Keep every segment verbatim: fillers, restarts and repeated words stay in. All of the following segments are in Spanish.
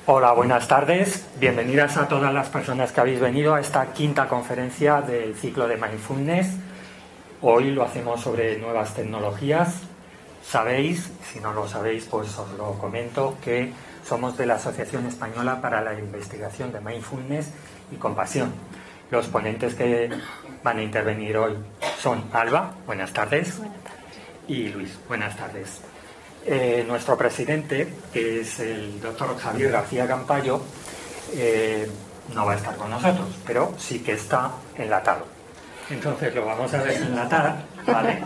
Hola, buenas tardes. Bienvenidas a todas las personas que habéis venido a esta quinta conferencia del ciclo de Mindfulness. Hoy lo hacemos sobre nuevas tecnologías. Sabéis, si no lo sabéis, pues os lo comento, que somos de la Asociación Española para la Investigación de Mindfulness y Compasión. Los ponentes que van a intervenir hoy son Alba, buenas tardes, buenas tardes. Y Luis, buenas tardes. Eh, nuestro presidente, que es el doctor Javier García Campayo, eh, no va a estar con nosotros, pero sí que está enlatado. Entonces lo vamos a desenlatar, ¿vale?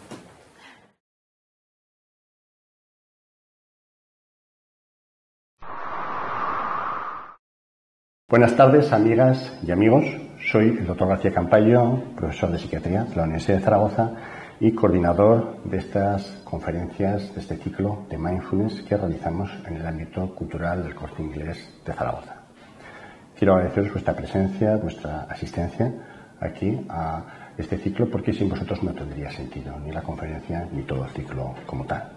Buenas tardes, amigas y amigos. Soy el doctor García Campayo, profesor de psiquiatría de la Universidad de Zaragoza y coordinador de estas conferencias, de este ciclo de Mindfulness que realizamos en el ámbito cultural del Corte Inglés de Zaragoza. Quiero agradeceros vuestra presencia, vuestra asistencia aquí a este ciclo, porque sin vosotros no tendría sentido ni la conferencia ni todo el ciclo como tal.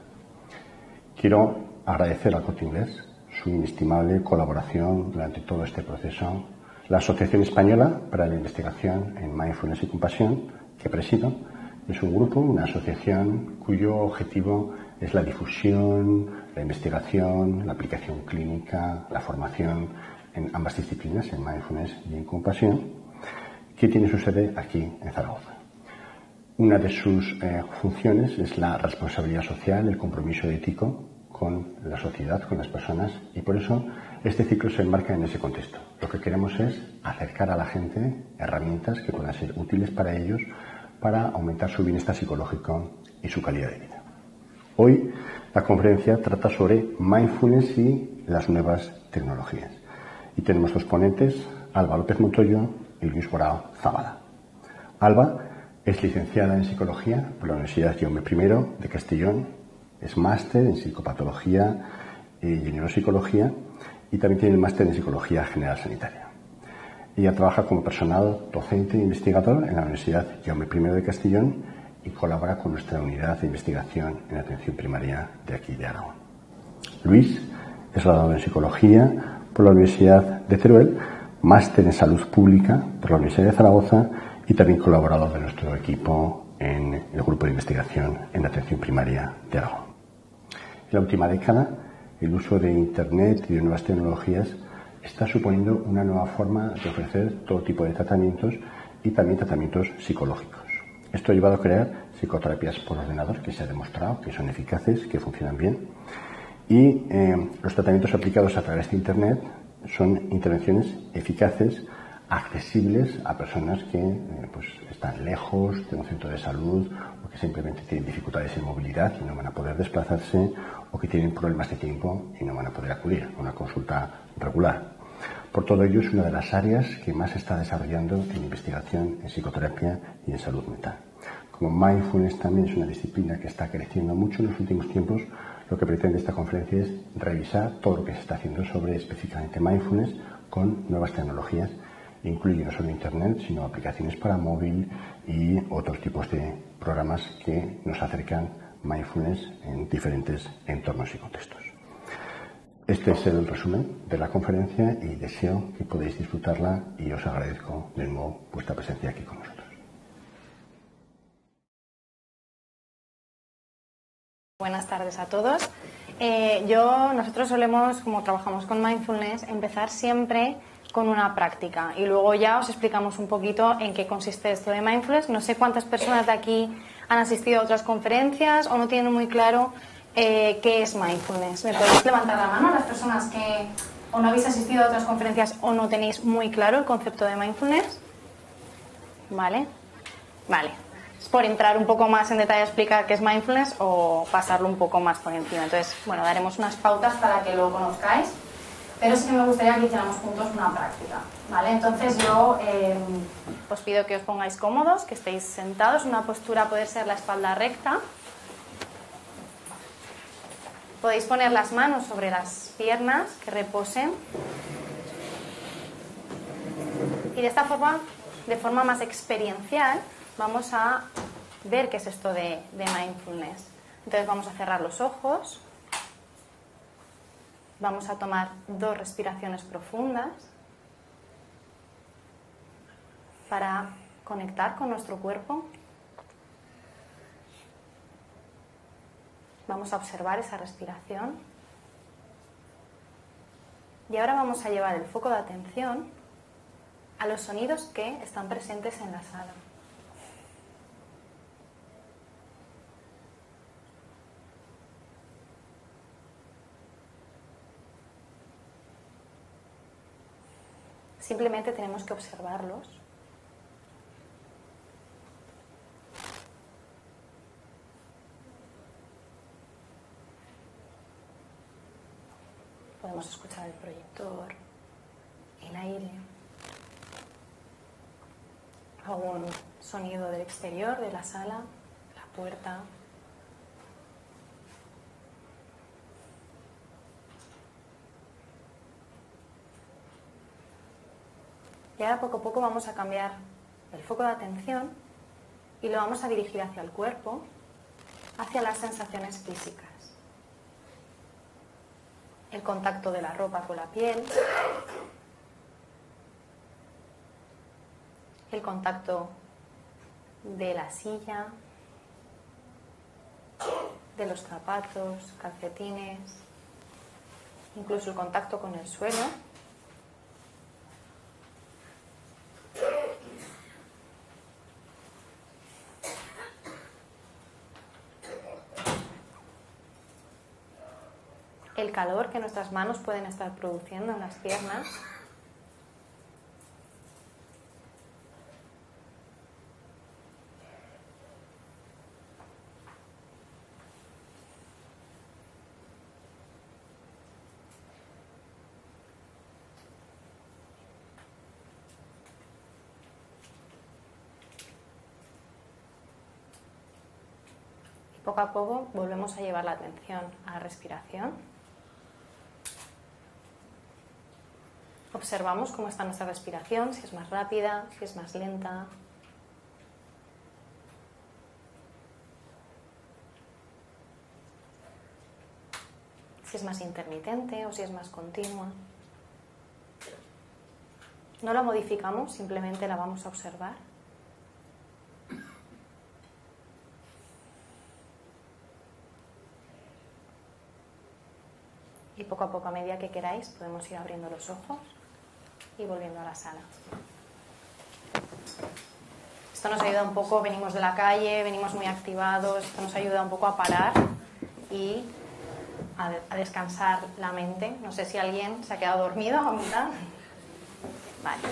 Quiero agradecer al Corte Inglés su inestimable colaboración durante todo este proceso. La Asociación Española para la Investigación en Mindfulness y Compasión, que presido, es un grupo, una asociación cuyo objetivo es la difusión, la investigación, la aplicación clínica, la formación en ambas disciplinas, en Mindfulness y en Compasión, que tiene su sede aquí en Zaragoza. Una de sus eh, funciones es la responsabilidad social, el compromiso ético con la sociedad, con las personas, y por eso este ciclo se enmarca en ese contexto. Lo que queremos es acercar a la gente herramientas que puedan ser útiles para ellos para aumentar su bienestar psicológico y su calidad de vida. Hoy la conferencia trata sobre mindfulness y las nuevas tecnologías. Y tenemos dos ponentes, Alba López Montoyo y Luis Borao Zabala. Alba es licenciada en Psicología por la Universidad Jaume primero de Castellón, es máster en Psicopatología y Neuropsicología y también tiene el máster en Psicología General Sanitaria. Ella trabaja como personal docente e investigador en la Universidad Jaume primero de Castellón y colabora con nuestra unidad de investigación en atención primaria de aquí de Aragón. Luis es graduado en Psicología por la Universidad de Teruel, máster en Salud Pública por la Universidad de Zaragoza y también colaborador de nuestro equipo en el grupo de investigación en atención primaria de Aragón. En la última década, el uso de Internet y de nuevas tecnologías está suponiendo una nueva forma de ofrecer todo tipo de tratamientos y también tratamientos psicológicos. Esto ha llevado a crear psicoterapias por ordenador que se ha demostrado que son eficaces, que funcionan bien. Y eh, los tratamientos aplicados a través de Internet son intervenciones eficaces, accesibles a personas que eh, pues, están lejos de un centro de salud o que simplemente tienen dificultades en movilidad y no van a poder desplazarse o que tienen problemas de tiempo y no van a poder acudir a una consulta regular. Por todo ello, es una de las áreas que más se está desarrollando en investigación en psicoterapia y en salud mental. Como mindfulness también es una disciplina que está creciendo mucho en los últimos tiempos, lo que pretende esta conferencia es revisar todo lo que se está haciendo sobre específicamente mindfulness con nuevas tecnologías. Incluye no solo Internet, sino aplicaciones para móvil y otros tipos de programas que nos acercan mindfulness en diferentes entornos y contextos. Este es el resumen de la conferencia y deseo que podáis disfrutarla y os agradezco de nuevo vuestra presencia aquí con nosotros. Buenas tardes a todos. Eh, yo, nosotros solemos, como trabajamos con mindfulness, empezar siempre con una práctica y luego ya os explicamos un poquito en qué consiste esto de mindfulness. No sé cuántas personas de aquí han asistido a otras conferencias o no tienen muy claro eh, qué es mindfulness. ¿Me podéis levantar la mano las personas que o no habéis asistido a otras conferencias o no tenéis muy claro el concepto de mindfulness? ¿Vale? Vale. Es por entrar un poco más en detalle a explicar qué es mindfulness o pasarlo un poco más por encima. Entonces, bueno, daremos unas pautas para que lo conozcáis. Pero sí que me gustaría que hiciéramos juntos una práctica, ¿vale? Entonces yo eh, os pido que os pongáis cómodos, que estéis sentados. Una postura puede ser la espalda recta. Podéis poner las manos sobre las piernas, que reposen. Y de esta forma, de forma más experiencial, vamos a ver qué es esto de, de mindfulness. Entonces vamos a cerrar los ojos. Vamos a tomar dos respiraciones profundas para conectar con nuestro cuerpo. Vamos a observar esa respiración. Y ahora vamos a llevar el foco de atención a los sonidos que están presentes en la sala. Simplemente tenemos que observarlos. Podemos escuchar el proyector, el aire, algún sonido del exterior de la sala, la puerta. Y ahora poco a poco vamos a cambiar el foco de atención y lo vamos a dirigir hacia el cuerpo, hacia las sensaciones físicas. El contacto de la ropa con la piel, el contacto de la silla, de los zapatos, calcetines, incluso el contacto con el suelo. El calor que nuestras manos pueden estar produciendo en las piernas. Y poco a poco volvemos a llevar la atención a la respiración. Observamos cómo está nuestra respiración, si es más rápida, si es más lenta. Si es más intermitente o si es más continua. No la modificamos, simplemente la vamos a observar. Y poco a poco, a medida que queráis, podemos ir abriendo los ojos y volviendo a la sala. Esto nos ayuda un poco, venimos de la calle, venimos muy activados, esto nos ayuda un poco a parar y a, a descansar la mente. No sé si alguien se ha quedado dormido a mitad. Vale.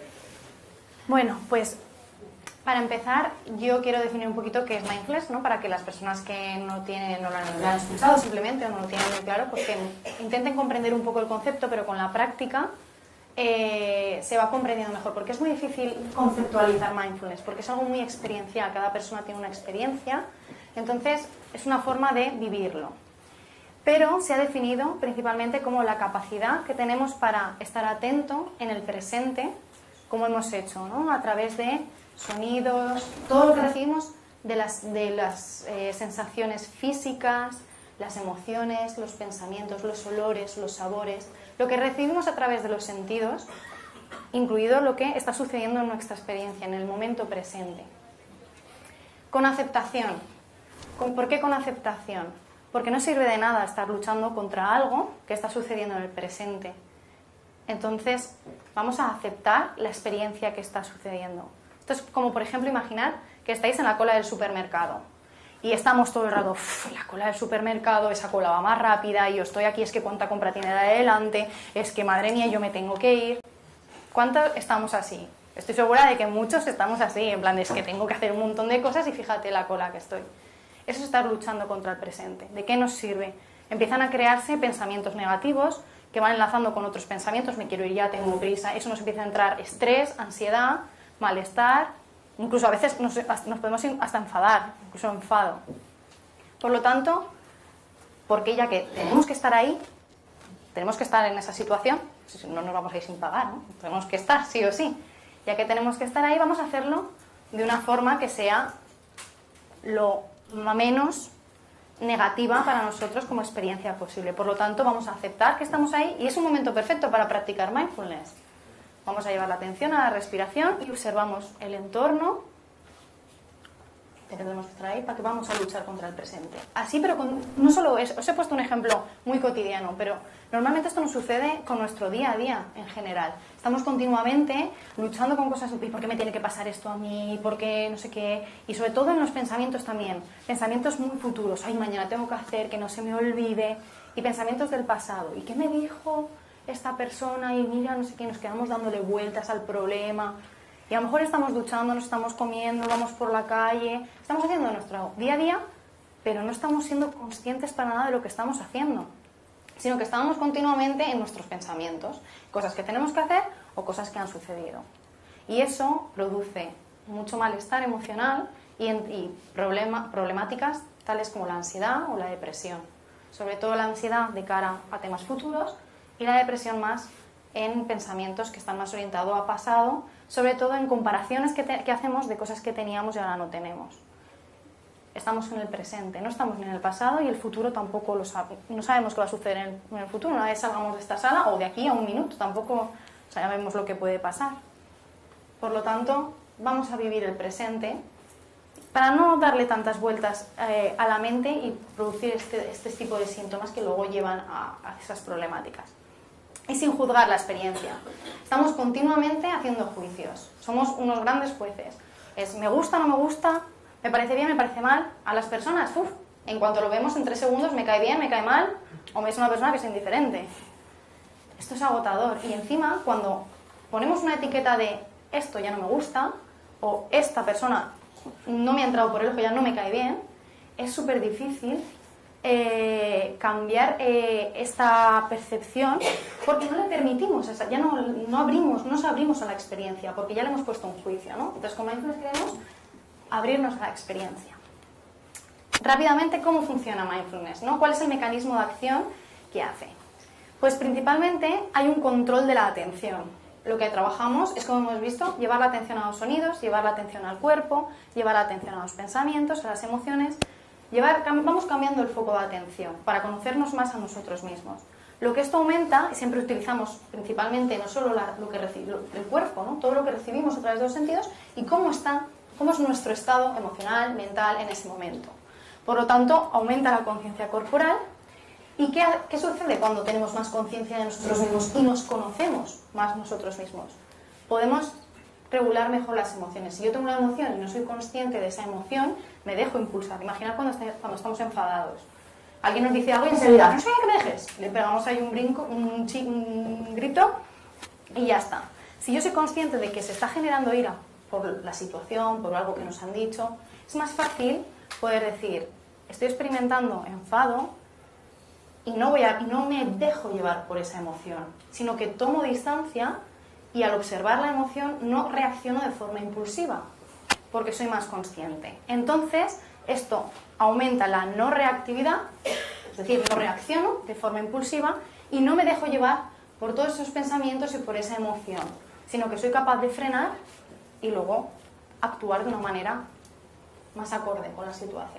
Bueno, pues para empezar, yo quiero definir un poquito qué es mindfulness, ¿no? Para que las personas que no tienen, no lo han, lo han escuchado simplemente o no lo tienen muy claro, pues que intenten comprender un poco el concepto, pero con la práctica eh, se va comprendiendo mejor, porque es muy difícil conceptualizar mindfulness, porque es algo muy experiencial, cada persona tiene una experiencia, entonces es una forma de vivirlo. Pero se ha definido principalmente como la capacidad que tenemos para estar atento en el presente, como hemos hecho, ¿no? A través de sonidos, todo lo que recibimos de las, de las eh, sensaciones físicas, las emociones, los pensamientos, los olores, los sabores, lo que recibimos a través de los sentidos, incluido lo que está sucediendo en nuestra experiencia, en el momento presente. Con aceptación. ¿Por qué con aceptación? Porque no sirve de nada estar luchando contra algo que está sucediendo en el presente. Entonces, vamos a aceptar la experiencia que está sucediendo. Esto es como, por ejemplo, imaginar que estáis en la cola del supermercado y estamos todo el rato, uff, la cola del supermercado, esa cola va más rápida y yo estoy aquí, es que cuánta compra tiene de adelante, es que madre mía, yo me tengo que ir. ¿Cuántos estamos así? Estoy segura de que muchos estamos así, en plan, es que tengo que hacer un montón de cosas y fíjate la cola que estoy. Eso es estar luchando contra el presente. ¿De qué nos sirve? Empiezan a crearse pensamientos negativos que van enlazando con otros pensamientos, me quiero ir ya, tengo prisa, eso nos empieza a entrar estrés, ansiedad, malestar, incluso a veces nos, nos podemos hasta enfadar, incluso enfado. Por lo tanto, porque ya que tenemos que estar ahí, tenemos que estar en esa situación, si no nos vamos a ir sin pagar, ¿no? Tenemos que estar sí o sí. Ya que tenemos que estar ahí, vamos a hacerlo de una forma que sea lo menos negativa para nosotros como experiencia posible. Por lo tanto, vamos a aceptar que estamos ahí y es un momento perfecto para practicar mindfulness. Vamos a llevar la atención a la respiración y observamos el entorno. Tenemos que estar ahí para que vamos a luchar contra el presente. Así, pero con, no solo es, os he puesto un ejemplo muy cotidiano, pero normalmente esto nos sucede con nuestro día a día en general. Estamos continuamente luchando con cosas, ¿y por qué me tiene que pasar esto a mí? ¿Por qué no sé qué? Y sobre todo en los pensamientos también, pensamientos muy futuros. Ay, mañana tengo que hacer, que no se me olvide. Y pensamientos del pasado. ¿Y qué me dijo esta persona? Y mira, no sé qué, nos quedamos dándole vueltas al problema. Y a lo mejor estamos duchando, nos estamos comiendo, vamos por la calle, estamos haciendo nuestro día a día, pero no estamos siendo conscientes para nada de lo que estamos haciendo, sino que estamos continuamente en nuestros pensamientos, cosas que tenemos que hacer o cosas que han sucedido. Y eso produce mucho malestar emocional y, en, y problema, problemáticas tales como la ansiedad o la depresión. Sobre todo la ansiedad de cara a temas futuros y la depresión más en pensamientos que están más orientados a pasado, sobre todo en comparaciones que, te, que hacemos de cosas que teníamos y ahora no tenemos. Estamos en el presente, no estamos ni en el pasado y el futuro tampoco lo sabe. No sabemos qué va a suceder en, en el futuro. Una vez salgamos de esta sala o de aquí a un minuto, tampoco sabemos lo que puede pasar. Por lo tanto, vamos a vivir el presente para no darle tantas vueltas eh, a la mente y producir este, este tipo de síntomas que luego llevan a, a esas problemáticas. Y sin juzgar la experiencia. Estamos continuamente haciendo juicios. Somos unos grandes jueces. Es me gusta, no me gusta, me parece bien, me parece mal. A las personas, uff, en cuanto lo vemos en tres segundos, me cae bien, me cae mal, o me es una persona que es indiferente. Esto es agotador. Y encima, cuando ponemos una etiqueta de esto ya no me gusta, o esta persona no me ha entrado por el ojo, ya no me cae bien, es súper difícil Eh, cambiar eh, esta percepción porque no le permitimos, esa, ya no, no abrimos, no nos abrimos a la experiencia porque ya le hemos puesto un juicio, ¿no? Entonces, con mindfulness queremos abrirnos a la experiencia. Rápidamente, ¿cómo funciona mindfulness, ¿no? ¿Cuál es el mecanismo de acción que hace? Pues principalmente hay un control de la atención. Lo que trabajamos es, como hemos visto, llevar la atención a los sonidos, llevar la atención al cuerpo, llevar la atención a los pensamientos, a las emociones. Llevar, vamos cambiando el foco de atención para conocernos más a nosotros mismos. Lo que esto aumenta, y siempre utilizamos principalmente no solo la, lo que reci, lo, el cuerpo, ¿no? Todo lo que recibimos a través de los sentidos y cómo está, cómo es nuestro estado emocional, mental en ese momento. Por lo tanto, aumenta la conciencia corporal. ¿Y qué, qué sucede cuando tenemos más conciencia de nosotros mismos y nos conocemos más nosotros mismos? Podemos regular mejor las emociones. Si yo tengo una emoción y no soy consciente de esa emoción, me dejo impulsar. Imaginad cuando, este, cuando estamos enfadados. Alguien nos dice algo y enseguida, no sé que me dejes. Le pegamos ahí un brinco, un, un grito y ya está. Si yo soy consciente de que se está generando ira por la situación, por algo que nos han dicho, es más fácil poder decir, estoy experimentando enfado y no, voy a, y no me dejo llevar por esa emoción, sino que tomo distancia y al observar la emoción no reacciono de forma impulsiva, porque soy más consciente. Entonces, esto aumenta la no reactividad, es decir, no reacciono de forma impulsiva y no me dejo llevar por todos esos pensamientos y por esa emoción, sino que soy capaz de frenar y luego actuar de una manera más acorde con la situación.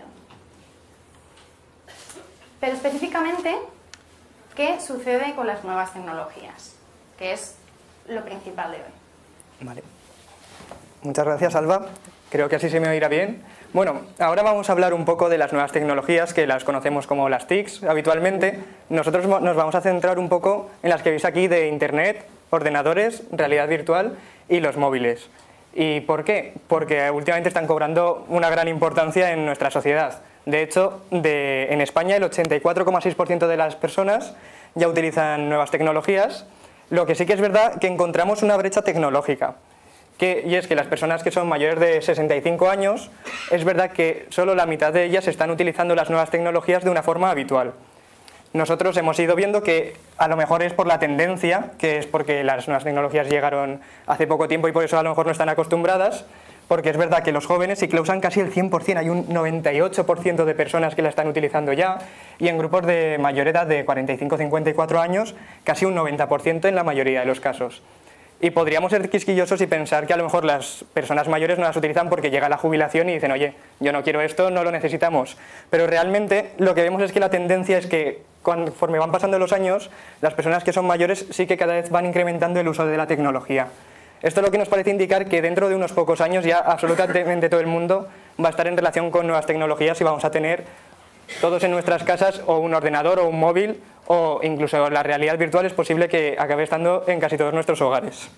Pero específicamente, ¿qué sucede con las nuevas tecnologías? Que es lo principal de hoy. Vale. Muchas gracias, Alba. Creo que así se me oirá bien. Bueno, ahora vamos a hablar un poco de las nuevas tecnologías, que las conocemos como las T I Cs habitualmente. Nosotros nos vamos a centrar un poco en las que veis aquí de Internet, ordenadores, realidad virtual y los móviles. ¿Y por qué? Porque últimamente están cobrando una gran importancia en nuestra sociedad. De hecho, de, en España el ochenta y cuatro coma seis por ciento de las personas ya utilizan nuevas tecnologías. Lo que sí que es verdad que encontramos una brecha tecnológica, que, y es que las personas que son mayores de sesenta y cinco años, es verdad que solo la mitad de ellas están utilizando las nuevas tecnologías de una forma habitual. Nosotros hemos ido viendo que a lo mejor es por la tendencia, que es porque las nuevas tecnologías llegaron hace poco tiempo y por eso a lo mejor no están acostumbradas, porque es verdad que los jóvenes sí que la usan casi el cien por cien, hay un noventa y ocho por ciento de personas que la están utilizando ya, y en grupos de mayor edad de cuarenta y cinco a cincuenta y cuatro años, casi un noventa por ciento en la mayoría de los casos. Y podríamos ser quisquillosos y pensar que a lo mejor las personas mayores no las utilizan porque llega la jubilación y dicen, oye, yo no quiero esto, no lo necesitamos. Pero realmente lo que vemos es que la tendencia es que conforme van pasando los años, las personas que son mayores sí que cada vez van incrementando el uso de la tecnología. Esto es lo que nos parece indicar que dentro de unos pocos años ya absolutamente todo el mundo va a estar en relación con nuevas tecnologías y vamos a tener todos en nuestras casas o un ordenador o un móvil, o incluso la realidad virtual es posible que acabe estando en casi todos nuestros hogares.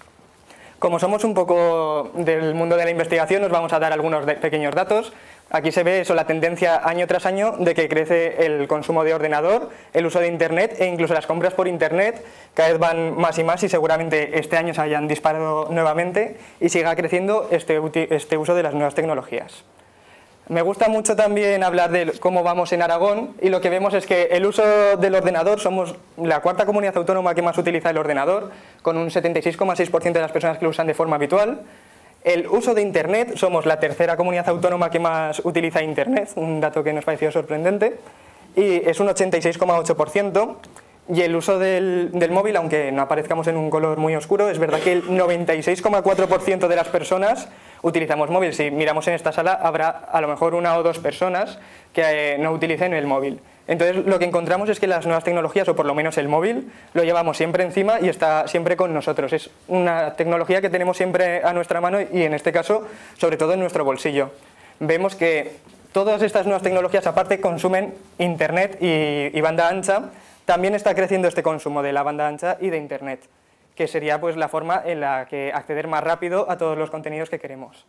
Como somos un poco del mundo de la investigación, nos vamos a dar algunos de pequeños datos. Aquí se ve eso, la tendencia año tras año de que crece el consumo de ordenador, el uso de Internet e incluso las compras por Internet cada vez van más y más y seguramente este año se hayan disparado nuevamente y siga creciendo este, este uso de las nuevas tecnologías. Me gusta mucho también hablar de cómo vamos en Aragón y lo que vemos es que el uso del ordenador, somos la cuarta comunidad autónoma que más utiliza el ordenador, con un setenta y seis coma seis por ciento de las personas que lo usan de forma habitual. El uso de Internet, somos la tercera comunidad autónoma que más utiliza Internet, un dato que nos pareció sorprendente, y es un ochenta y seis coma ocho por ciento. Y el uso del, del móvil, aunque no aparezcamos en un color muy oscuro, es verdad que el noventa y seis coma cuatro por ciento de las personas utilizamos móvil. Si miramos en esta sala, habrá a lo mejor una o dos personas que eh, no utilicen el móvil. Entonces, lo que encontramos es que las nuevas tecnologías, o por lo menos el móvil, lo llevamos siempre encima y está siempre con nosotros. Es una tecnología que tenemos siempre a nuestra mano y, en este caso, sobre todo en nuestro bolsillo. Vemos que todas estas nuevas tecnologías, aparte, consumen Internet y, y banda ancha. También está creciendo este consumo de la banda ancha y de Internet, que sería pues la forma en la que acceder más rápido a todos los contenidos que queremos.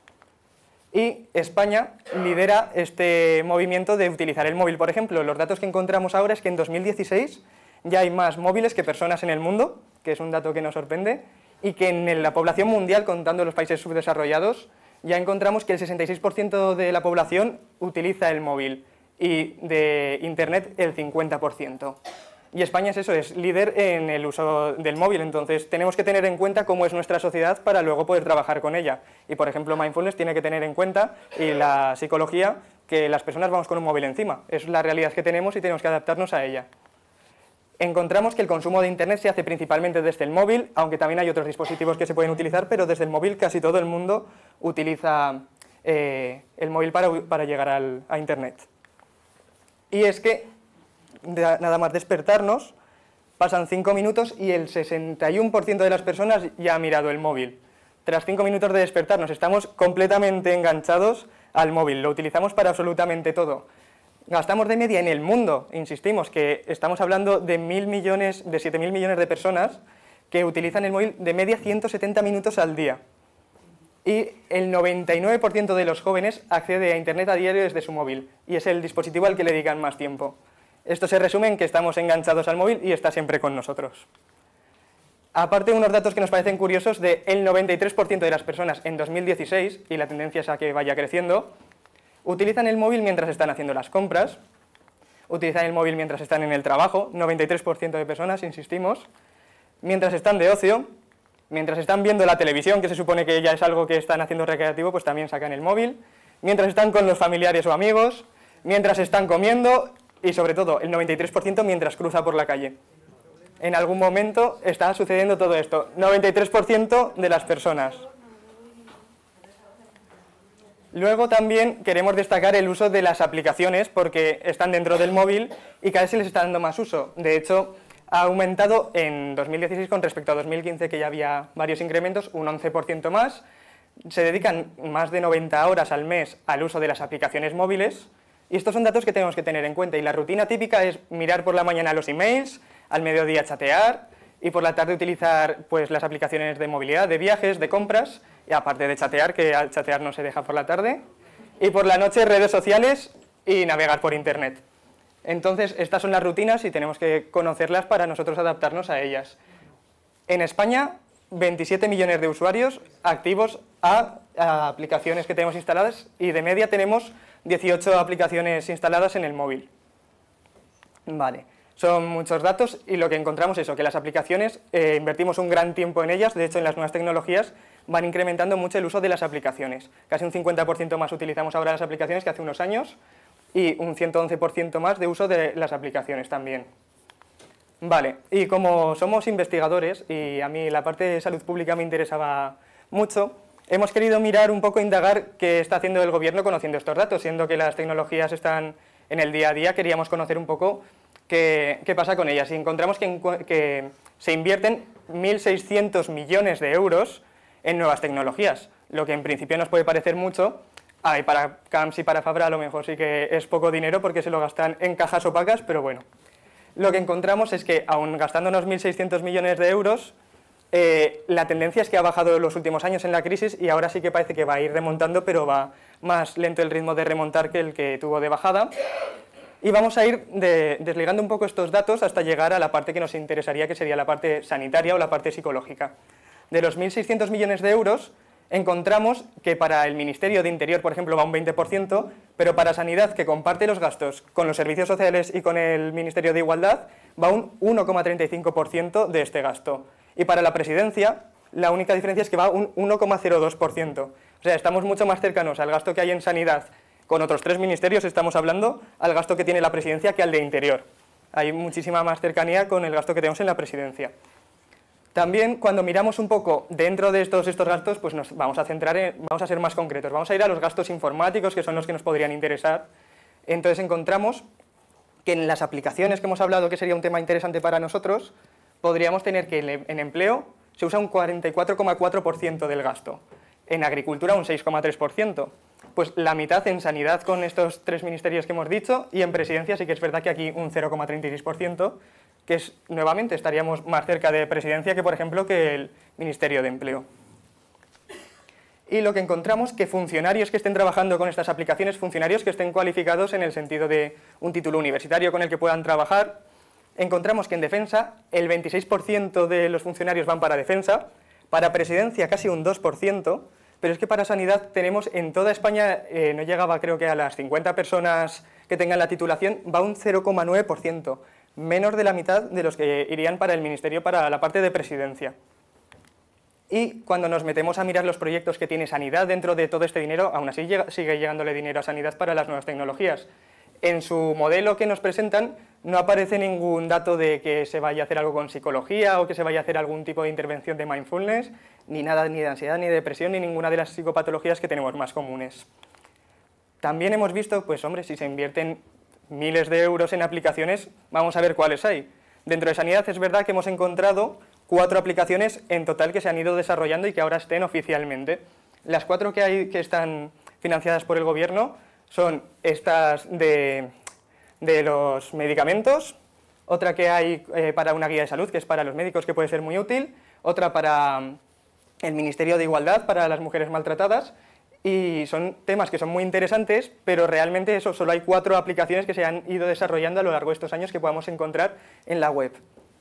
Y España lidera este movimiento de utilizar el móvil. Por ejemplo, los datos que encontramos ahora es que en dos mil dieciséis ya hay más móviles que personas en el mundo, que es un dato que nos sorprende, y que en la población mundial, contando los países subdesarrollados, ya encontramos que el sesenta y seis por ciento de la población utiliza el móvil y de Internet el cincuenta por ciento. Y España es eso, es líder en el uso del móvil, entonces tenemos que tener en cuenta cómo es nuestra sociedad para luego poder trabajar con ella. Y por ejemplo, Mindfulness tiene que tener en cuenta, y la psicología, que las personas vamos con un móvil encima. Es la realidad que tenemos y tenemos que adaptarnos a ella. Encontramos que el consumo de Internet se hace principalmente desde el móvil, aunque también hay otros dispositivos que se pueden utilizar, pero desde el móvil casi todo el mundo utiliza eh, el móvil para, para llegar al, a Internet. Y es que nada más despertarnos, pasan cinco minutos y el sesenta y uno por ciento de las personas ya ha mirado el móvil. Tras cinco minutos de despertarnos, estamos completamente enganchados al móvil, lo utilizamos para absolutamente todo. Gastamos de media en el mundo, insistimos, que estamos hablando de mil millones, de siete mil millones de personas que utilizan el móvil de media ciento setenta minutos al día. Y el noventa y nueve por ciento de los jóvenes accede a Internet a diario desde su móvil, y es el dispositivo al que le dedican más tiempo. Esto se resume en que estamos enganchados al móvil y está siempre con nosotros. Aparte, unos datos que nos parecen curiosos, de el noventa y tres por ciento de las personas en dos mil dieciséis, y la tendencia es a que vaya creciendo, utilizan el móvil mientras están haciendo las compras, utilizan el móvil mientras están en el trabajo, noventa y tres por ciento de personas, insistimos, mientras están de ocio, mientras están viendo la televisión, que se supone que ya es algo que están haciendo recreativo, pues también sacan el móvil, mientras están con los familiares o amigos, mientras están comiendo, y sobre todo el noventa y tres por ciento mientras cruza por la calle. En algún momento está sucediendo todo esto. noventa y tres por ciento de las personas. Luego también queremos destacar el uso de las aplicaciones porque están dentro del móvil y cada vez se les está dando más uso. De hecho, ha aumentado en dos mil dieciséis con respecto a dos mil quince, que ya había varios incrementos, un once por ciento más. Se dedican más de noventa horas al mes al uso de las aplicaciones móviles. Y estos son datos que tenemos que tener en cuenta. Y la rutina típica es mirar por la mañana los emails, al mediodía chatear y por la tarde utilizar pues, las aplicaciones de movilidad, de viajes, de compras, y aparte de chatear, que al chatear no se deja por la tarde, y por la noche redes sociales y navegar por Internet. Entonces, estas son las rutinas y tenemos que conocerlas para nosotros adaptarnos a ellas. En España, veintisiete millones de usuarios activos a, a aplicaciones que tenemos instaladas y de media tenemos dieciocho aplicaciones instaladas en el móvil. Vale, son muchos datos y lo que encontramos es eso, que las aplicaciones eh, invertimos un gran tiempo en ellas. De hecho, en las nuevas tecnologías van incrementando mucho el uso de las aplicaciones. Casi un cincuenta por ciento más utilizamos ahora las aplicaciones que hace unos años y un ciento once por ciento más de uso de las aplicaciones también. Vale, y como somos investigadores, y a mí la parte de salud pública me interesaba mucho, hemos querido mirar un poco, indagar qué está haciendo el gobierno conociendo estos datos, siendo que las tecnologías están en el día a día, queríamos conocer un poco qué, qué pasa con ellas. Y encontramos que, que se invierten mil seiscientos millones de euros en nuevas tecnologías, lo que en principio nos puede parecer mucho. Ah, y para Camps y para Fabra a lo mejor sí que es poco dinero porque se lo gastan en cajas opacas, pero bueno. Lo que encontramos es que, aun gastándonos mil seiscientos millones de euros, eh, la tendencia es que ha bajado en los últimos años en la crisis y ahora sí que parece que va a ir remontando, pero va más lento el ritmo de remontar que el que tuvo de bajada. Y vamos a ir de, desligando un poco estos datos hasta llegar a la parte que nos interesaría, que sería la parte sanitaria o la parte psicológica. De los mil seiscientos millones de euros, encontramos que para el Ministerio de Interior, por ejemplo, va un veinte por ciento, pero para Sanidad, que comparte los gastos con los servicios sociales y con el Ministerio de Igualdad, va un uno coma treinta y cinco por ciento de este gasto. Y para la Presidencia, la única diferencia es que va un uno coma cero dos por ciento. O sea, estamos mucho más cercanos al gasto que hay en Sanidad con otros tres ministerios, estamos hablando, al gasto que tiene la Presidencia que al de Interior. Hay muchísima más cercanía con el gasto que tenemos en la Presidencia. También, cuando miramos un poco dentro de estos, estos gastos, pues nos vamos a centrar en, vamos a ser más concretos. Vamos a ir a los gastos informáticos, que son los que nos podrían interesar. Entonces encontramos que en las aplicaciones que hemos hablado, que sería un tema interesante para nosotros, podríamos tener que en empleo se usa un cuarenta y cuatro coma cuatro por ciento del gasto, en agricultura un seis coma tres por ciento, pues la mitad en sanidad con estos tres ministerios que hemos dicho, y en presidencia sí que es verdad que aquí un cero coma treinta y seis por ciento, que es, nuevamente, estaríamos más cerca de presidencia que, por ejemplo, que el Ministerio de Empleo. Y lo que encontramos que funcionarios que estén trabajando con estas aplicaciones, funcionarios que estén cualificados en el sentido de un título universitario con el que puedan trabajar, encontramos que en defensa el veintiséis por ciento de los funcionarios van para defensa, para presidencia casi un dos por ciento, pero es que para sanidad tenemos en toda España, eh, no llegaba creo que a las cincuenta personas que tengan la titulación, va un cero coma nueve por ciento. Menos de la mitad de los que irían para el Ministerio, para la parte de presidencia. Y cuando nos metemos a mirar los proyectos que tiene Sanidad dentro de todo este dinero, aún así llega, sigue llegándole dinero a Sanidad para las nuevas tecnologías. En su modelo que nos presentan no aparece ningún dato de que se vaya a hacer algo con psicología o que se vaya a hacer algún tipo de intervención de mindfulness, ni nada ni de ansiedad, ni de depresión, ni ninguna de las psicopatologías que tenemos más comunes. También hemos visto, pues hombre, si se invierten miles de euros en aplicaciones, vamos a ver cuáles hay. Dentro de Sanidad es verdad que hemos encontrado cuatro aplicaciones en total que se han ido desarrollando y que ahora estén oficialmente. Las cuatro que hay que están financiadas por el gobierno son estas de, de los medicamentos, otra que hay eh, para una guía de salud, que es para los médicos, que puede ser muy útil, otra para el Ministerio de Igualdad, para las mujeres maltratadas, y son temas que son muy interesantes, pero realmente eso, solo hay cuatro aplicaciones que se han ido desarrollando a lo largo de estos años que podamos encontrar en la web.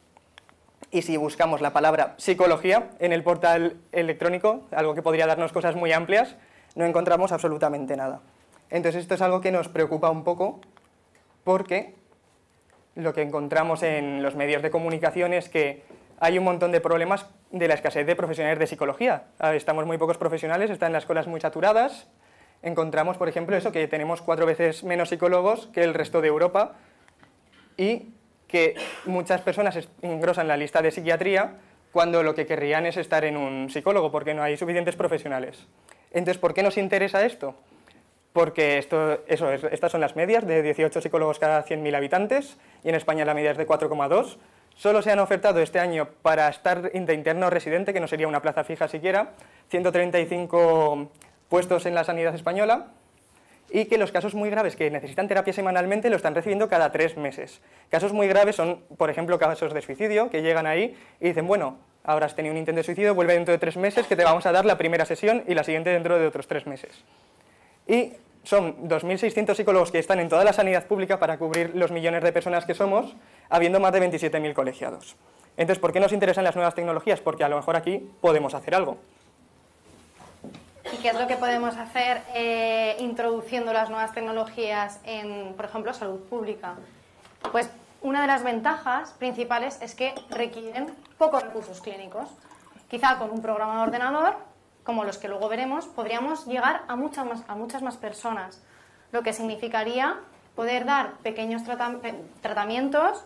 Y si buscamos la palabra psicología en el portal electrónico, algo que podría darnos cosas muy amplias, no encontramos absolutamente nada. Entonces esto es algo que nos preocupa un poco, porque lo que encontramos en los medios de comunicación es que hay un montón de problemas de la escasez de profesionales de psicología. Estamos muy pocos profesionales, están las escuelas muy saturadas. Encontramos, por ejemplo, eso, que tenemos cuatro veces menos psicólogos que el resto de Europa y que muchas personas engrosan la lista de psiquiatría cuando lo que querrían es estar en un psicólogo porque no hay suficientes profesionales. Entonces, ¿por qué nos interesa esto? Porque esto, eso es, estas son las medias de dieciocho psicólogos cada cien mil habitantes y en España la media es de cuatro coma dos. Solo se han ofertado este año para estar de interno residente, que no sería una plaza fija siquiera, ciento treinta y cinco puestos en la sanidad española, y que los casos muy graves que necesitan terapia semanalmente lo están recibiendo cada tres meses. Casos muy graves son, por ejemplo, casos de suicidio, que llegan ahí y dicen, bueno, ahora has tenido un intento de suicidio, vuelve dentro de tres meses, que te vamos a dar la primera sesión y la siguiente dentro de otros tres meses. Y son dos mil seiscientos psicólogos que están en toda la sanidad pública para cubrir los millones de personas que somos, habiendo más de veintisiete mil colegiados. Entonces, ¿por qué nos interesan las nuevas tecnologías? Porque a lo mejor aquí podemos hacer algo. ¿Y qué es lo que podemos hacer eh, introduciendo las nuevas tecnologías en, por ejemplo, salud pública? Pues una de las ventajas principales es que requieren pocos recursos clínicos. Quizá con un programa de ordenador, como los que luego veremos, podríamos llegar a muchas más, a muchas más personas, lo que significaría poder dar pequeños tratam- tratamientos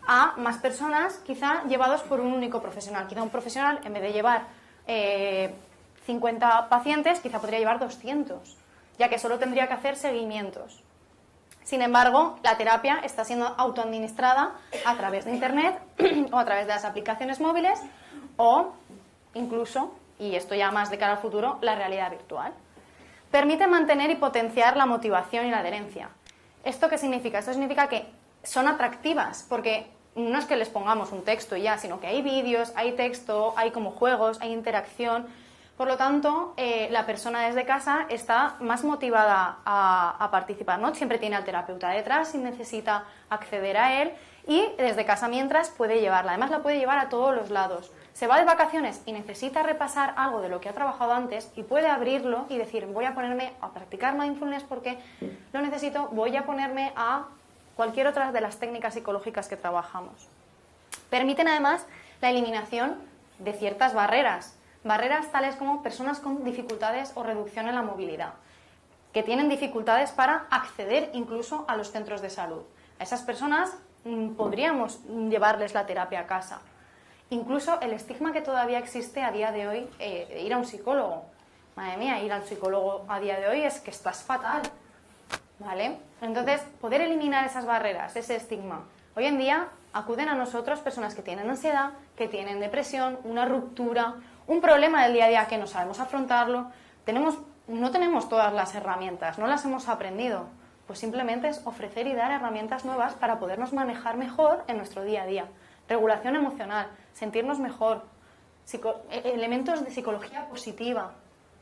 a más personas, quizá llevados por un único profesional. Quizá un profesional, en vez de llevar eh, cincuenta pacientes, quizá podría llevar doscientos, ya que solo tendría que hacer seguimientos. Sin embargo, la terapia está siendo autoadministrada a través de Internet o a través de las aplicaciones móviles o incluso, y esto ya más de cara al futuro, la realidad virtual. Permite mantener y potenciar la motivación y la adherencia. ¿Esto qué significa? Esto significa que son atractivas, porque no es que les pongamos un texto y ya, sino que hay vídeos, hay texto, hay como juegos, hay interacción. Por lo tanto, eh, la persona desde casa está más motivada a, a participar, ¿no? Siempre tiene al terapeuta detrás y necesita acceder a él y desde casa mientras puede llevarla. Además la puede llevar a todos los lados. Se va de vacaciones y necesita repasar algo de lo que ha trabajado antes y puede abrirlo y decir, voy a ponerme a practicar mindfulness porque lo necesito, voy a ponerme a cualquier otra de las técnicas psicológicas que trabajamos. Permiten además la eliminación de ciertas barreras. Barreras tales como personas con dificultades o reducción en la movilidad, que tienen dificultades para acceder incluso a los centros de salud. A esas personas mmm, podríamos llevarles la terapia a casa. Incluso el estigma que todavía existe a día de hoy, eh, de ir a un psicólogo. Madre mía, ir al psicólogo a día de hoy es que estás fatal, ¿vale? Entonces, poder eliminar esas barreras, ese estigma. Hoy en día acuden a nosotros personas que tienen ansiedad, que tienen depresión, una ruptura, un problema del día a día que no sabemos afrontarlo, tenemos, no tenemos todas las herramientas, no las hemos aprendido. Pues simplemente es ofrecer y dar herramientas nuevas para podernos manejar mejor en nuestro día a día. Regulación emocional, sentirnos mejor, psico, elementos de psicología positiva,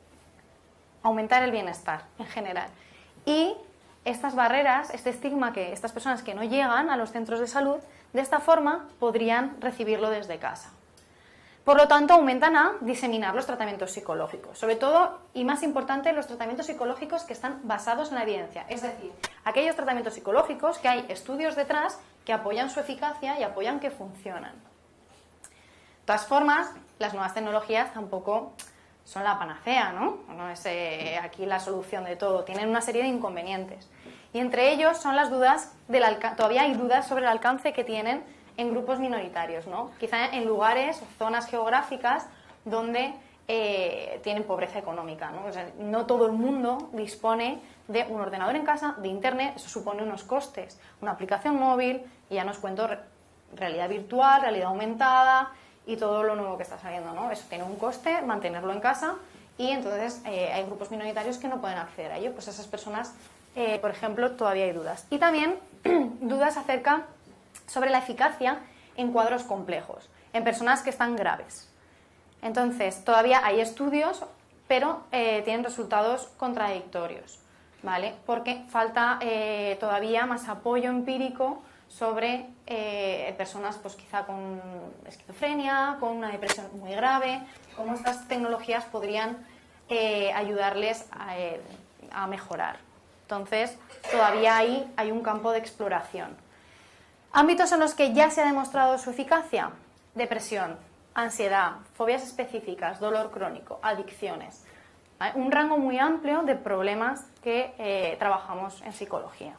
aumentar el bienestar en general. Y estas barreras, este estigma que estas personas que no llegan a los centros de salud, de esta forma podrían recibirlo desde casa. Por lo tanto, aumentan a diseminar los tratamientos psicológicos, sobre todo y más importante los tratamientos psicológicos que están basados en la evidencia, es decir, aquellos tratamientos psicológicos que hay estudios detrás que apoyan su eficacia y apoyan que funcionan. De todas formas, las nuevas tecnologías tampoco son la panacea, ¿no? No es eh, aquí la solución de todo, tienen una serie de inconvenientes. Y entre ellos son las dudas, del alca- todavía hay dudas sobre el alcance que tienen en grupos minoritarios, ¿no? Quizá en lugares o zonas geográficas donde eh, tienen pobreza económica, ¿no? O sea, no todo el mundo dispone de un ordenador en casa, de internet, eso supone unos costes, una aplicación móvil, y ya nos cuento re- realidad virtual, realidad aumentada y todo lo nuevo que está saliendo, ¿no? Eso tiene un coste, mantenerlo en casa, y entonces eh, hay grupos minoritarios que no pueden acceder a ello. Pues esas personas, eh, por ejemplo, todavía hay dudas. Y también dudas acerca sobre la eficacia en cuadros complejos, en personas que están graves. Entonces, todavía hay estudios, pero eh, tienen resultados contradictorios, ¿vale? Porque falta eh, todavía más apoyo empírico sobre eh, personas, pues quizá con esquizofrenia, con una depresión muy grave, cómo estas tecnologías podrían eh, ayudarles a, eh, a mejorar. Entonces, todavía hay, hay un campo de exploración. Ámbitos en los que ya se ha demostrado su eficacia: depresión, ansiedad, fobias específicas, dolor crónico, adicciones. ¿Vale? Un rango muy amplio de problemas que eh, trabajamos en psicología.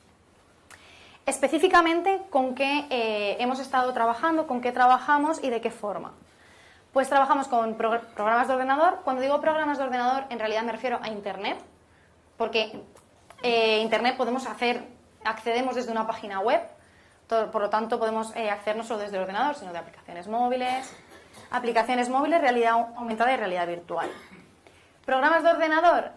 Específicamente, ¿con qué eh, hemos estado trabajando? ¿Con qué trabajamos y de qué forma? Pues trabajamos con pro programas de ordenador. Cuando digo programas de ordenador, en realidad me refiero a Internet, porque eh, Internet podemos hacer, accedemos desde una página web. Por lo tanto, podemos eh, acceder no solo desde el ordenador, sino de aplicaciones móviles, aplicaciones móviles, realidad aumentada y realidad virtual. Programas de ordenador,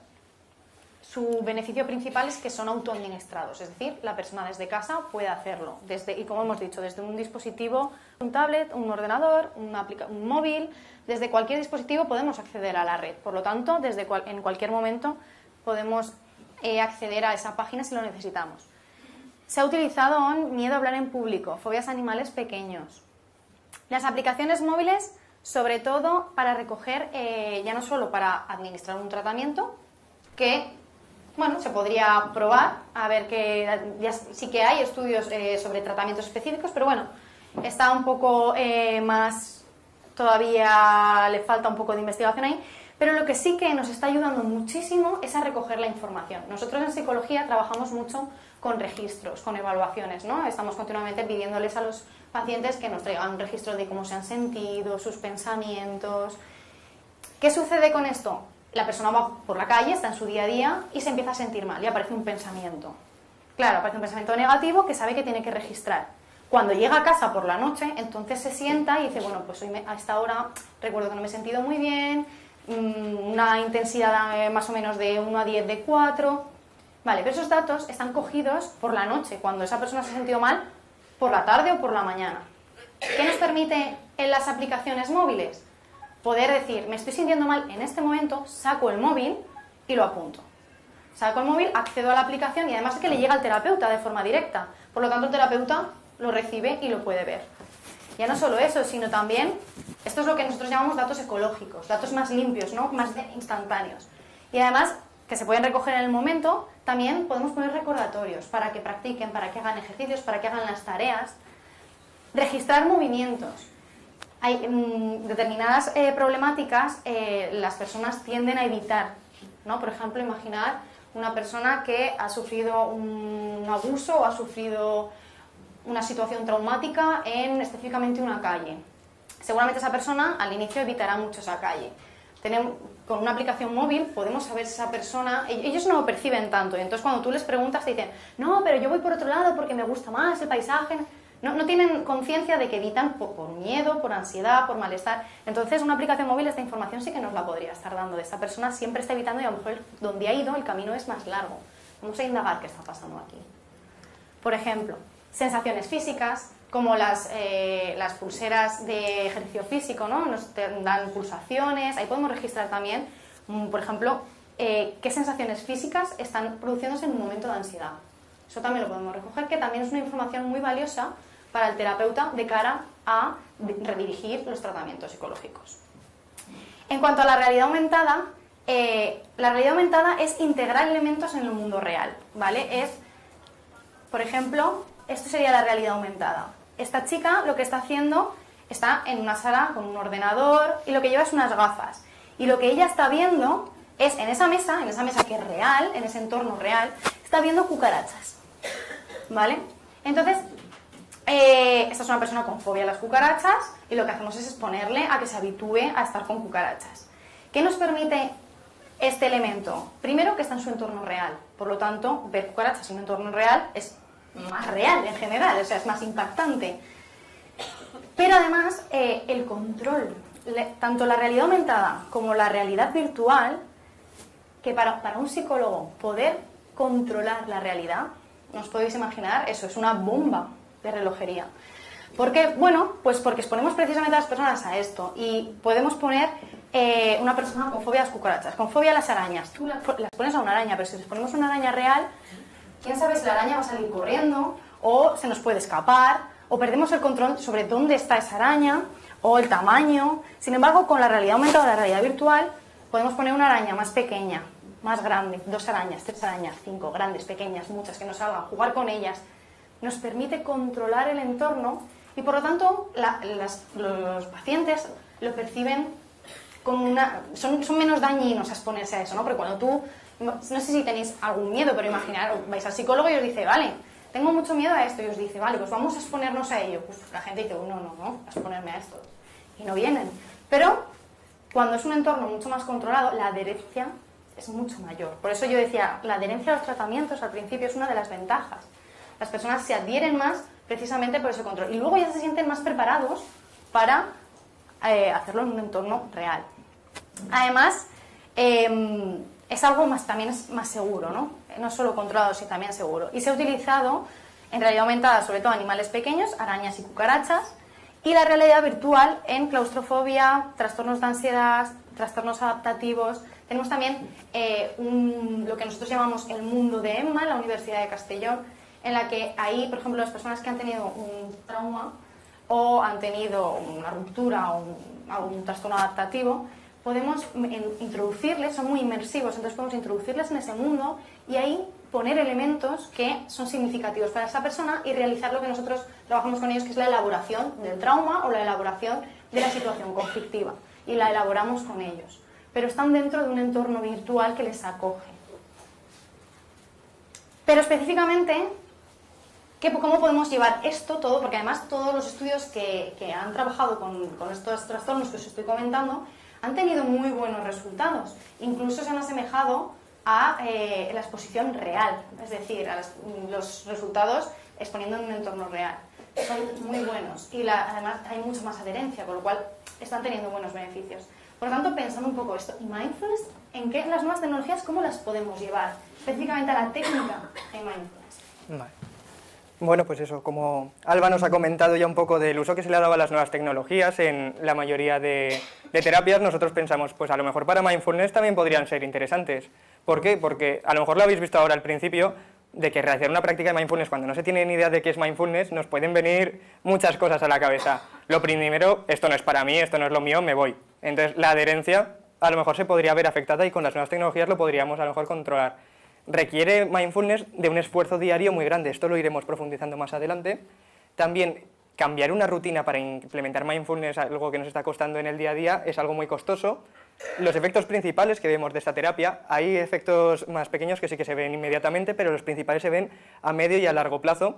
su beneficio principal es que son autoadministrados, es decir, la persona desde casa puede hacerlo, desde, y como hemos dicho, desde un dispositivo, un tablet, un ordenador, una un móvil, desde cualquier dispositivo podemos acceder a la red. Por lo tanto, desde cual, en cualquier momento podemos eh, acceder a esa página si lo necesitamos. Se ha utilizado en miedo a hablar en público, fobias a animales pequeños. Las aplicaciones móviles, sobre todo para recoger, eh, ya no solo para administrar un tratamiento, que bueno, se podría probar, a ver que ya sí que hay estudios eh, sobre tratamientos específicos, pero bueno, está un poco eh, más, todavía le falta un poco de investigación ahí, Pero lo que sí que nos está ayudando muchísimo es a recoger la información. Nosotros en psicología trabajamos mucho con registros, con evaluaciones, ¿no? Estamos continuamente pidiéndoles a los pacientes que nos traigan un registro de cómo se han sentido, sus pensamientos. ¿Qué sucede con esto? La persona va por la calle, está en su día a día y se empieza a sentir mal y aparece un pensamiento. Claro, aparece un pensamiento negativo que sabe que tiene que registrar. Cuando llega a casa por la noche, entonces se sienta y dice, bueno, pues hoy me, a esta hora recuerdo que no me he sentido muy bien, mmm, una intensidad eh, más o menos de uno a diez de cuatro. Vale, pero esos datos están cogidos por la noche, cuando esa persona se ha sentido mal, por la tarde o por la mañana. ¿Qué nos permite en las aplicaciones móviles? Poder decir, me estoy sintiendo mal en este momento, saco el móvil y lo apunto. Saco el móvil, accedo a la aplicación y además es que le llega al terapeuta de forma directa. Por lo tanto, el terapeuta lo recibe y lo puede ver. Ya no solo eso, sino también, esto es lo que nosotros llamamos datos ecológicos, datos más limpios, ¿no? Más instantáneos. Y además, que se pueden recoger en el momento, también podemos poner recordatorios para que practiquen, para que hagan ejercicios, para que hagan las tareas. Registrar movimientos. Hay mmm, determinadas eh, problemáticas, eh, las personas tienden a evitar, ¿no? Por ejemplo, imaginar una persona que ha sufrido un abuso o ha sufrido una situación traumática en específicamente una calle. Seguramente esa persona al inicio evitará mucho esa calle. Tenemos, con una aplicación móvil podemos saber si esa persona... Ellos no lo perciben tanto y entonces cuando tú les preguntas te dicen no, pero yo voy por otro lado porque me gusta más el paisaje... No, no tienen conciencia de que evitan por, por miedo, por ansiedad, por malestar. Entonces, una aplicación móvil, esta información sí que nos la podría estar dando. De esta persona siempre está evitando y a lo mejor donde ha ido el camino es más largo. Vamos a indagar qué está pasando aquí. Por ejemplo, sensaciones físicas, como las, eh, las pulseras de ejercicio físico, ¿no? Nos dan pulsaciones. Ahí podemos registrar también, por ejemplo, eh, qué sensaciones físicas están produciéndose en un momento de ansiedad. Eso también lo podemos recoger, que también es una información muy valiosa para el terapeuta de cara a redirigir los tratamientos psicológicos. En cuanto a la realidad aumentada, eh, la realidad aumentada es integrar elementos en el mundo real, ¿vale? Es, por ejemplo, esto sería la realidad aumentada. Esta chica lo que está haciendo, está en una sala con un ordenador y lo que lleva es unas gafas. Y lo que ella está viendo es en esa mesa, en esa mesa que es real, en ese entorno real, está viendo cucarachas, ¿vale? Entonces, eh, esta es una persona con fobia a las cucarachas y lo que hacemos es exponerle a que se habitúe a estar con cucarachas. ¿Qué nos permite este elemento? Primero, que está en su entorno real. Por lo tanto, ver cucarachas en un entorno real es más real en general, o sea, es más impactante. Pero además, eh, el control, le, tanto la realidad aumentada como la realidad virtual, que para, para un psicólogo poder controlar la realidad, ¿no os podéis imaginar? Eso es una bomba de relojería. ¿Por qué? Bueno, pues porque exponemos precisamente a las personas a esto y podemos poner eh, una persona con fobia a las cucarachas, con fobia a las arañas. Tú las, las pones a una araña, pero si les ponemos una araña real, quién sabe si la araña va a salir corriendo o se nos puede escapar o perdemos el control sobre dónde está esa araña o el tamaño. Sin embargo, con la realidad aumentada, la realidad virtual, podemos poner una araña más pequeña, más grande, dos arañas, tres arañas, cinco, grandes, pequeñas, muchas que nos salgan, jugar con ellas. Nos permite controlar el entorno y por lo tanto la, las, los pacientes lo perciben como una... Son, son menos dañinos a exponerse a eso, ¿no? Porque cuando tú... No sé si tenéis algún miedo, pero imaginar, vais al psicólogo y os dice, vale, tengo mucho miedo a esto, y os dice, vale, pues vamos a exponernos a ello. Pues la gente dice, no, no, no, a exponerme a esto. Y no vienen. Pero cuando es un entorno mucho más controlado, la adherencia es mucho mayor. Por eso yo decía, la adherencia a los tratamientos al principio es una de las ventajas. Las personas se adhieren más precisamente por ese control. Y luego ya se sienten más preparados para eh, hacerlo en un entorno real. Además, eh, es algo más, también es más seguro, ¿no? No solo controlado, sino también seguro. Y se ha utilizado en realidad aumentada, sobre todo animales pequeños, arañas y cucarachas, y la realidad virtual en claustrofobia, trastornos de ansiedad, trastornos adaptativos. Tenemos también eh, un, lo que nosotros llamamos el mundo de Emma, en la Universidad de Castellón, en la que ahí, por ejemplo, las personas que han tenido un trauma o han tenido una ruptura o un, algún trastorno adaptativo, podemos introducirles, son muy inmersivos, entonces podemos introducirles en ese mundo y ahí poner elementos que son significativos para esa persona y realizar lo que nosotros trabajamos con ellos, que es la elaboración del trauma o la elaboración de la situación conflictiva. Y la elaboramos con ellos. pero están dentro de un entorno virtual que les acoge. Pero específicamente, ¿qué, ¿cómo podemos llevar esto todo? Porque además todos los estudios que, que han trabajado con, con estos trastornos que os estoy comentando han tenido muy buenos resultados. Incluso se han asemejado a eh, la exposición real, es decir, a las, los resultados exponiendo en un entorno real. Son muy buenos y la, además hay mucha más adherencia, con lo cual están teniendo buenos beneficios. Por lo tanto, pensando un poco esto, ¿y mindfulness? ¿En qué las nuevas tecnologías cómo las podemos llevar? Específicamente a la técnica de mindfulness. Vale. Bueno, pues eso, como Alba nos ha comentado ya un poco del uso que se le ha dado a las nuevas tecnologías en la mayoría de, de terapias, nosotros pensamos, pues a lo mejor para mindfulness también podrían ser interesantes. ¿Por qué? Porque a lo mejor lo habéis visto ahora al principio, de que realizar una práctica de mindfulness cuando no se tiene ni idea de qué es mindfulness, nos pueden venir muchas cosas a la cabeza. Lo primero, esto no es para mí, esto no es lo mío, me voy. Entonces la adherencia a lo mejor se podría ver afectada y con las nuevas tecnologías lo podríamos a lo mejor controlar. Requiere mindfulness de un esfuerzo diario muy grande, esto lo iremos profundizando más adelante. También cambiar una rutina para implementar mindfulness, algo que nos está costando en el día a día, es algo muy costoso. Los efectos principales que vemos de esta terapia, hay efectos más pequeños que sí que se ven inmediatamente, pero los principales se ven a medio y a largo plazo.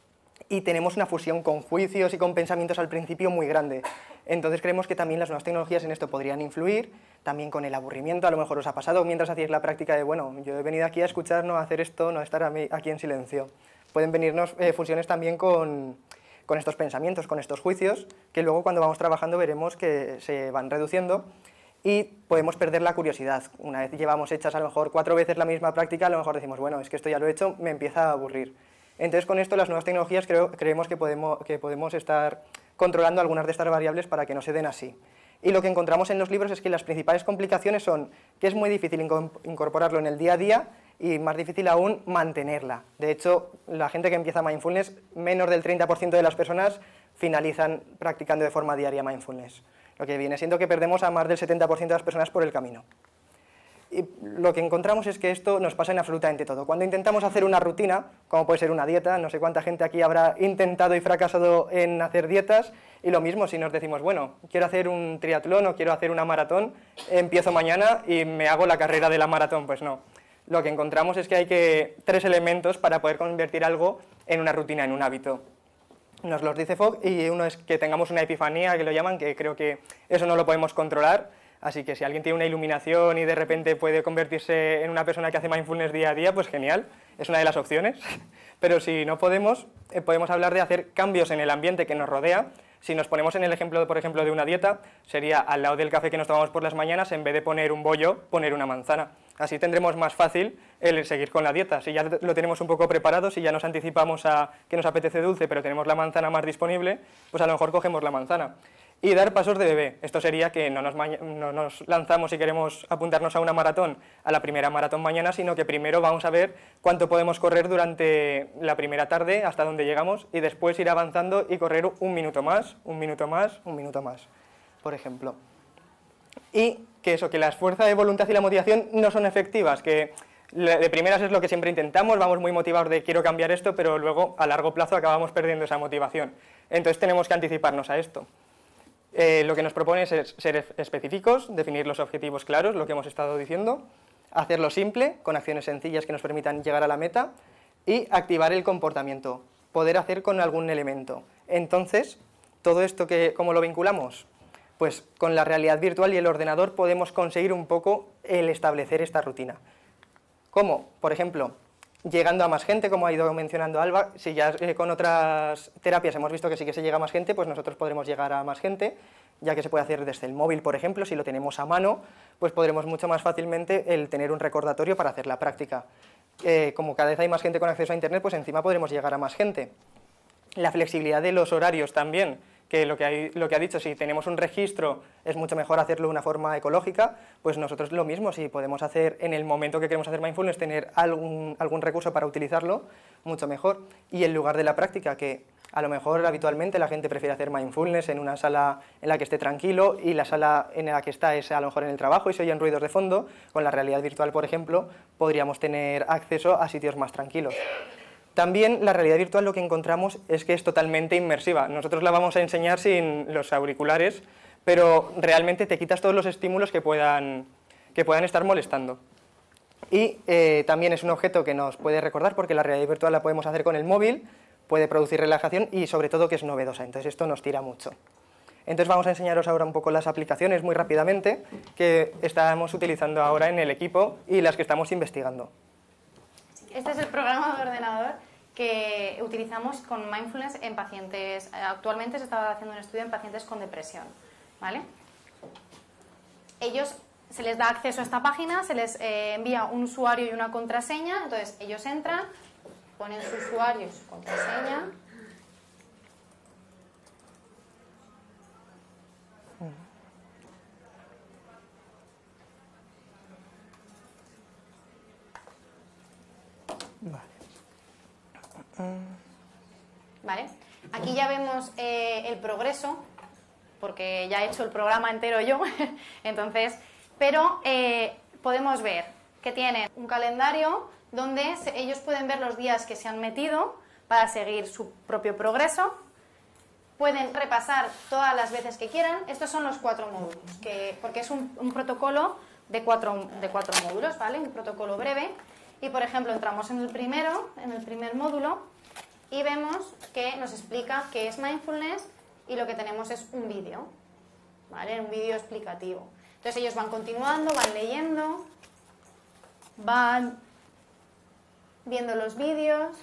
Y tenemos una fusión con juicios y con pensamientos al principio muy grande. Entonces creemos que también las nuevas tecnologías en esto podrían influir, también con el aburrimiento, a lo mejor os ha pasado mientras hacíais la práctica de, bueno, yo he venido aquí a escuchar, no a hacer esto, no a estar aquí en silencio. Pueden venirnos eh, fusiones también con, con estos pensamientos, con estos juicios, que luego cuando vamos trabajando veremos que se van reduciendo y podemos perder la curiosidad. Una vez llevamos hechas a lo mejor cuatro veces la misma práctica, a lo mejor decimos, bueno, es que esto ya lo he hecho, me empieza a aburrir. Entonces, con esto, las nuevas tecnologías creo, creemos que podemos, que podemos estar controlando algunas de estas variables para que no se den así. Y lo que encontramos en los libros es que las principales complicaciones son que es muy difícil incorporarlo en el día a día y más difícil aún mantenerla. De hecho, la gente que empieza mindfulness, menos del treinta por ciento de las personas finalizan practicando de forma diaria mindfulness. Lo que viene siendo que perdemos a más del setenta por ciento de las personas por el camino. Y lo que encontramos es que esto nos pasa en absolutamente todo. Cuando intentamos hacer una rutina, como puede ser una dieta, no sé cuánta gente aquí habrá intentado y fracasado en hacer dietas, y lo mismo si nos decimos, bueno, quiero hacer un triatlón o quiero hacer una maratón, empiezo mañana y me hago la carrera de la maratón, pues no. Lo que encontramos es que hay que tres elementos para poder convertir algo en una rutina, en un hábito. Nos los dice Fogg, y uno es que tengamos una epifanía, que lo llaman, que creo que eso no lo podemos controlar. Así que si alguien tiene una iluminación y de repente puede convertirse en una persona que hace mindfulness día a día, pues genial, es una de las opciones. Pero si no podemos, eh, podemos hablar de hacer cambios en el ambiente que nos rodea. Si nos ponemos en el ejemplo, por ejemplo, de una dieta, sería al lado del café que nos tomamos por las mañanas, en vez de poner un bollo, poner una manzana. Así tendremos más fácil el seguir con la dieta. Si ya lo tenemos un poco preparado, si ya nos anticipamos a que nos apetece dulce, pero tenemos la manzana más disponible, pues a lo mejor cogemos la manzana. Y dar pasos de bebé. Esto sería que no nos, no nos lanzamos si queremos apuntarnos a una maratón, a la primera maratón mañana, sino que primero vamos a ver cuánto podemos correr durante la primera tarde, hasta donde llegamos, y después ir avanzando y correr un minuto más, un minuto más, un minuto más, por ejemplo. Y que eso, que la fuerza de voluntad y la motivación no son efectivas, que de primeras es lo que siempre intentamos, vamos muy motivados de quiero cambiar esto, pero luego a largo plazo acabamos perdiendo esa motivación. Entonces tenemos que anticiparnos a esto. Eh, lo que nos propone es ser específicos, definir los objetivos claros, lo que hemos estado diciendo, hacerlo simple, con acciones sencillas que nos permitan llegar a la meta, y activar el comportamiento, poder hacer con algún elemento. Entonces, todo esto, que, ¿cómo lo vinculamos? Pues con la realidad virtual y el ordenador podemos conseguir un poco el establecer esta rutina. ¿Cómo? Por ejemplo, llegando a más gente, como ha ido mencionando Alba. Si ya eh, con otras terapias hemos visto que sí que se llega a más gente, pues nosotros podremos llegar a más gente, ya que se puede hacer desde el móvil, por ejemplo. Si lo tenemos a mano, pues podremos mucho más fácilmente el tener un recordatorio para hacer la práctica. Eh, como cada vez hay más gente con acceso a internet, pues encima podremos llegar a más gente. La flexibilidad de los horarios también, que lo que, hay, lo que ha dicho, si tenemos un registro es mucho mejor hacerlo de una forma ecológica, pues nosotros lo mismo, si podemos hacer en el momento que queremos hacer mindfulness, tener algún, algún recurso para utilizarlo, mucho mejor. Y el lugar de la práctica, que a lo mejor habitualmente la gente prefiere hacer mindfulness en una sala en la que esté tranquilo, y la sala en la que está es a lo mejor en el trabajo y se oyen ruidos de fondo. Con la realidad virtual, por ejemplo, podríamos tener acceso a sitios más tranquilos. También la realidad virtual lo que encontramos es que es totalmente inmersiva. Nosotros la vamos a enseñar sin los auriculares, pero realmente te quitas todos los estímulos que puedan, que puedan estar molestando. Y eh, también es un objeto que nos puede recordar, porque la realidad virtual la podemos hacer con el móvil, puede producir relajación y sobre todo que es novedosa, entonces esto nos tira mucho. Entonces vamos a enseñaros ahora un poco las aplicaciones muy rápidamente que estamos utilizando ahora en el equipo y las que estamos investigando. Este es el programa de ordenador que utilizamos con mindfulness en pacientes. Actualmente se está haciendo un estudio en pacientes con depresión, ¿vale? Ellos, se les da acceso a esta página, se les eh, envía un usuario y una contraseña, entonces ellos entran, ponen su usuario y su contraseña. Vale. Vale. Aquí ya vemos eh, el progreso, porque ya he hecho el programa entero yo, entonces, pero eh, podemos ver que tienen un calendario donde se, ellos pueden ver los días que se han metido para seguir su propio progreso. Pueden repasar todas las veces que quieran. Estos son los cuatro módulos, que, porque es un, un protocolo de cuatro, de cuatro módulos, ¿vale? Un protocolo breve. Y, por ejemplo, entramos en el primero, en el primer módulo, y vemos que nos explica qué es mindfulness y lo que tenemos es un vídeo, ¿vale? Un vídeo explicativo. Entonces ellos van continuando, van leyendo, van viendo los vídeos,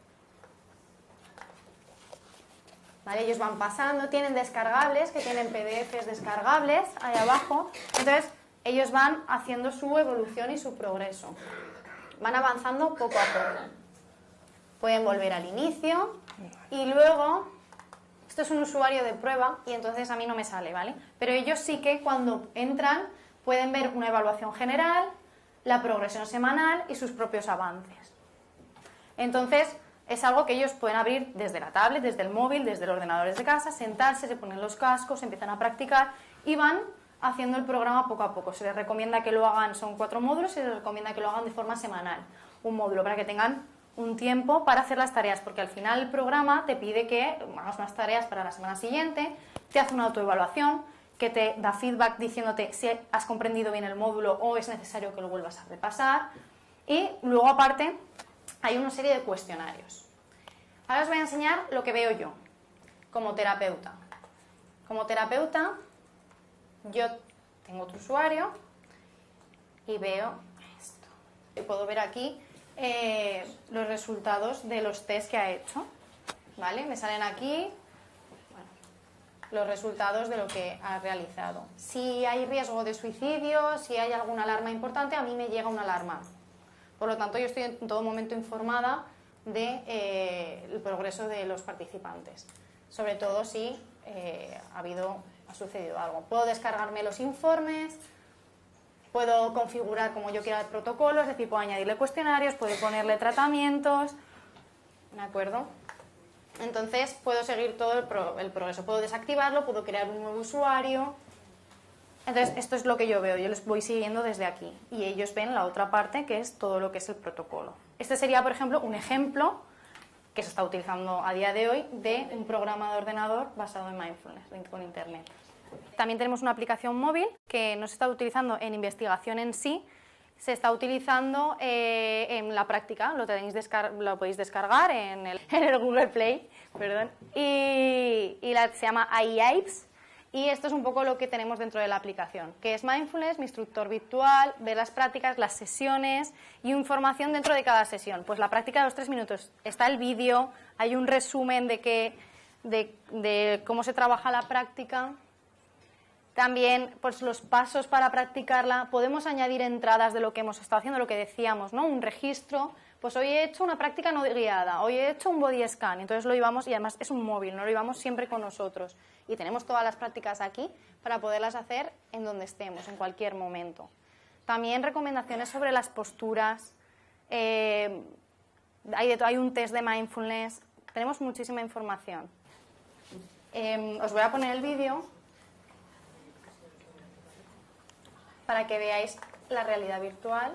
¿vale? Ellos van pasando, tienen descargables, que tienen P D Efes descargables ahí abajo. Entonces ellos van haciendo su evolución y su progreso. Van avanzando poco a poco. Pueden volver al inicio y luego, esto es un usuario de prueba y entonces a mí no me sale, ¿vale? Pero ellos sí que cuando entran pueden ver una evaluación general, la progresión semanal y sus propios avances. Entonces es algo que ellos pueden abrir desde la tablet, desde el móvil, desde los ordenadores de casa, sentarse, se ponen los cascos, empiezan a practicar y van haciendo el programa poco a poco. Se les recomienda que lo hagan, son cuatro módulos, se les recomienda que lo hagan de forma semanal. Un módulo para que tengan un tiempo para hacer las tareas, porque al final el programa te pide que hagas unas tareas para la semana siguiente, te hace una autoevaluación, que te da feedback diciéndote si has comprendido bien el módulo o es necesario que lo vuelvas a repasar. Y luego aparte hay una serie de cuestionarios. Ahora os voy a enseñar lo que veo yo como terapeuta. Como terapeuta yo tengo otro usuario y veo esto. Y puedo ver aquí eh, los resultados de los test que ha hecho, ¿vale? Me salen aquí, bueno, los resultados de lo que ha realizado. Si hay riesgo de suicidio, si hay alguna alarma importante, a mí me llega una alarma. Por lo tanto, yo estoy en todo momento informada de eh, el progreso de los participantes, sobre todo si eh, ha habido ha sucedido algo. Puedo descargarme los informes, puedo configurar como yo quiera el protocolo, es decir, puedo añadirle cuestionarios, puedo ponerle tratamientos, ¿de acuerdo? Entonces puedo seguir todo el, pro, el progreso, puedo desactivarlo, puedo crear un nuevo usuario. Entonces esto es lo que yo veo, yo les voy siguiendo desde aquí y ellos ven la otra parte que es todo lo que es el protocolo. Este sería, por ejemplo, un ejemplo que se está utilizando a día de hoy de un programa de ordenador basado en mindfulness con internet. También tenemos una aplicación móvil que no se está utilizando en investigación en sí, se está utilizando eh, en la práctica, lo, tenéis descar lo podéis descargar en el, en el Google Play, perdón, y, y la, se llama iApes. Y esto es un poco lo que tenemos dentro de la aplicación, que es Mindfulness, mi instructor virtual, ver las prácticas, las sesiones y información dentro de cada sesión. Pues la práctica de los tres minutos, está el vídeo, hay un resumen de, que, de, de cómo se trabaja la práctica. También pues, los pasos para practicarla, podemos añadir entradas de lo que hemos estado haciendo, lo que decíamos, ¿no? Un registro. Pues hoy he hecho una práctica no guiada, hoy he hecho un body scan, entonces lo llevamos, y además es un móvil, no lo llevamos siempre con nosotros. Y tenemos todas las prácticas aquí para poderlas hacer en donde estemos, en cualquier momento. También recomendaciones sobre las posturas, eh, hay, de, hay un test de mindfulness, tenemos muchísima información. Eh, os voy a poner el vídeo para que veáis la realidad virtual.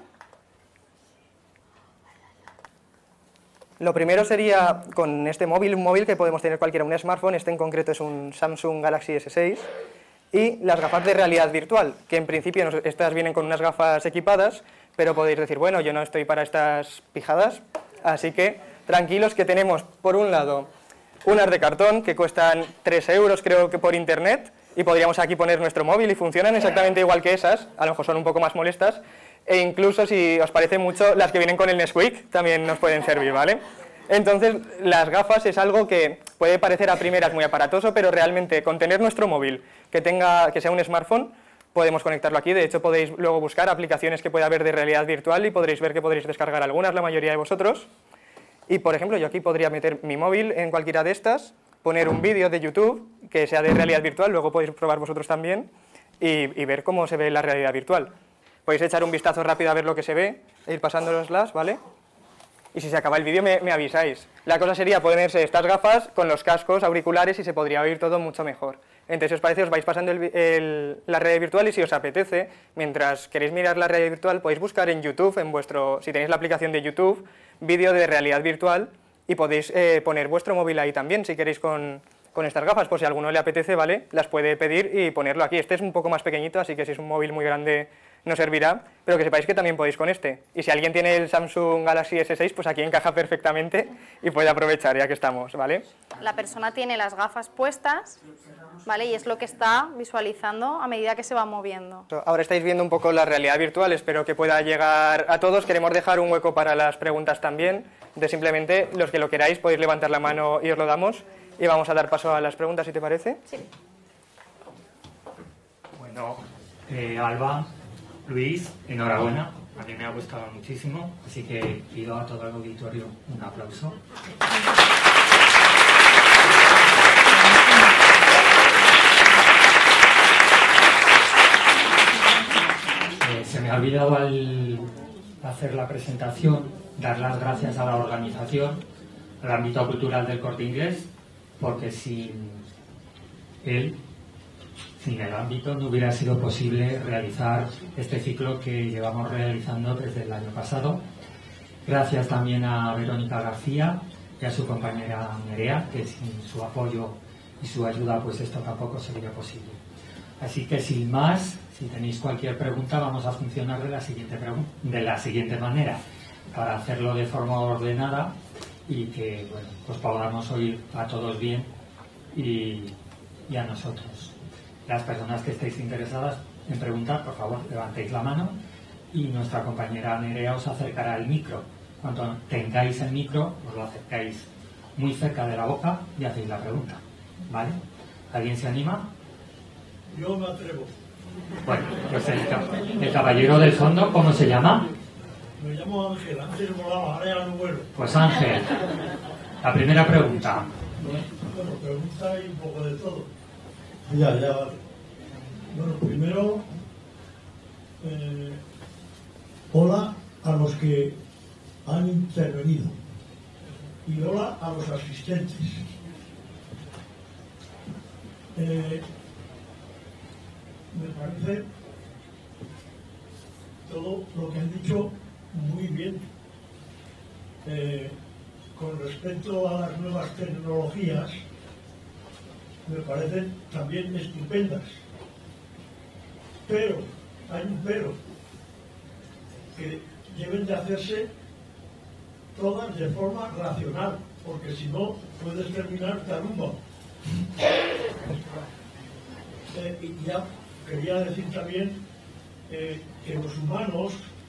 Lo primero sería con este móvil, un móvil que podemos tener cualquiera, un smartphone, este en concreto es un Samsung Galaxy ese seis, y las gafas de realidad virtual, que en principio estas vienen con unas gafas equipadas, pero podéis decir, bueno, yo no estoy para estas pijadas, así que tranquilos que tenemos, por un lado, unas de cartón que cuestan tres euros creo que por internet, y podríamos aquí poner nuestro móvil y funcionan exactamente igual que esas, a lo mejor son un poco más molestas, e incluso si os parece mucho, las que vienen con el Nesquik también nos pueden servir, ¿vale? Entonces, las gafas es algo que puede parecer a primeras muy aparatoso, pero realmente con tener nuestro móvil que, tenga, que sea un smartphone, podemos conectarlo aquí. De hecho, podéis luego buscar aplicaciones que pueda haber de realidad virtual y podréis ver que podréis descargar algunas, la mayoría de vosotros. Y, por ejemplo, yo aquí podría meter mi móvil en cualquiera de estas, poner un vídeo de YouTube que sea de realidad virtual, luego podéis probar vosotros también y, y ver cómo se ve la realidad virtual. Podéis echar un vistazo rápido a ver lo que se ve e ir pasándolos, ¿vale? Y si se acaba el vídeo me, me avisáis. La cosa sería ponerse estas gafas con los cascos, auriculares y se podría oír todo mucho mejor. Entonces, si os parece, os vais pasando el, el, la realidad virtual y si os apetece, mientras queréis mirar la realidad virtual, podéis buscar en YouTube, en vuestro, si tenéis la aplicación de YouTube, vídeo de realidad virtual y podéis eh, poner vuestro móvil ahí también, si queréis con, con estas gafas. Pues si a alguno le apetece, ¿vale? Las puede pedir y ponerlo aquí. Este es un poco más pequeñito, así que si es un móvil muy grande no servirá, pero que sepáis que también podéis con este. Y si alguien tiene el Samsung Galaxy ese seis, pues aquí encaja perfectamente y puede aprovechar ya que estamos, ¿vale? La persona tiene las gafas puestas, ¿vale? Y es lo que está visualizando a medida que se va moviendo. Ahora estáis viendo un poco la realidad virtual, espero que pueda llegar a todos. Queremos dejar un hueco para las preguntas también, de simplemente los que lo queráis podéis levantar la mano y os lo damos. Y vamos a dar paso a las preguntas, si te parece. Sí. Bueno, eh, Alba, Luis, enhorabuena, a mí me ha gustado muchísimo, así que pido a todo el auditorio un aplauso. Eh, se me ha olvidado al hacer la presentación dar las gracias a la organización, al ámbito cultural del Corte Inglés, porque sin él, sin el ámbito, no hubiera sido posible realizar este ciclo que llevamos realizando desde el año pasado. Gracias también a Verónica García y a su compañera Nerea, que sin su apoyo y su ayuda pues esto tampoco sería posible. Así que sin más, si tenéis cualquier pregunta, vamos a funcionar de la siguiente, de la siguiente manera, para hacerlo de forma ordenada y que bueno, pues podamos oír a todos bien y, y a nosotros. Las personas que estéis interesadas en preguntar, por favor, levantéis la mano y nuestra compañera Nerea os acercará el micro. Cuando tengáis el micro, os lo acercáis muy cerca de la boca y hacéis la pregunta, ¿vale? ¿Alguien se anima? Yo me atrevo. Bueno, pues el, el caballero del fondo, ¿cómo se llama? Me llamo Ángel, antes volaba, ahora ya no vuelo. Pues Ángel, la primera pregunta. Bueno, pregunta hay un poco de todo. Ya, ya, vale. Bueno, primero, eh, hola a los que han intervenido y hola a los asistentes. Eh, me parece todo lo que han dicho muy bien. Eh, con respecto a las nuevas tecnologías, me parecen también estupendas. Pero, hay un pero, que deben de hacerse todas de forma racional, porque si no, puedes terminar tarumba. Eh, y ya quería decir también eh, que los humanos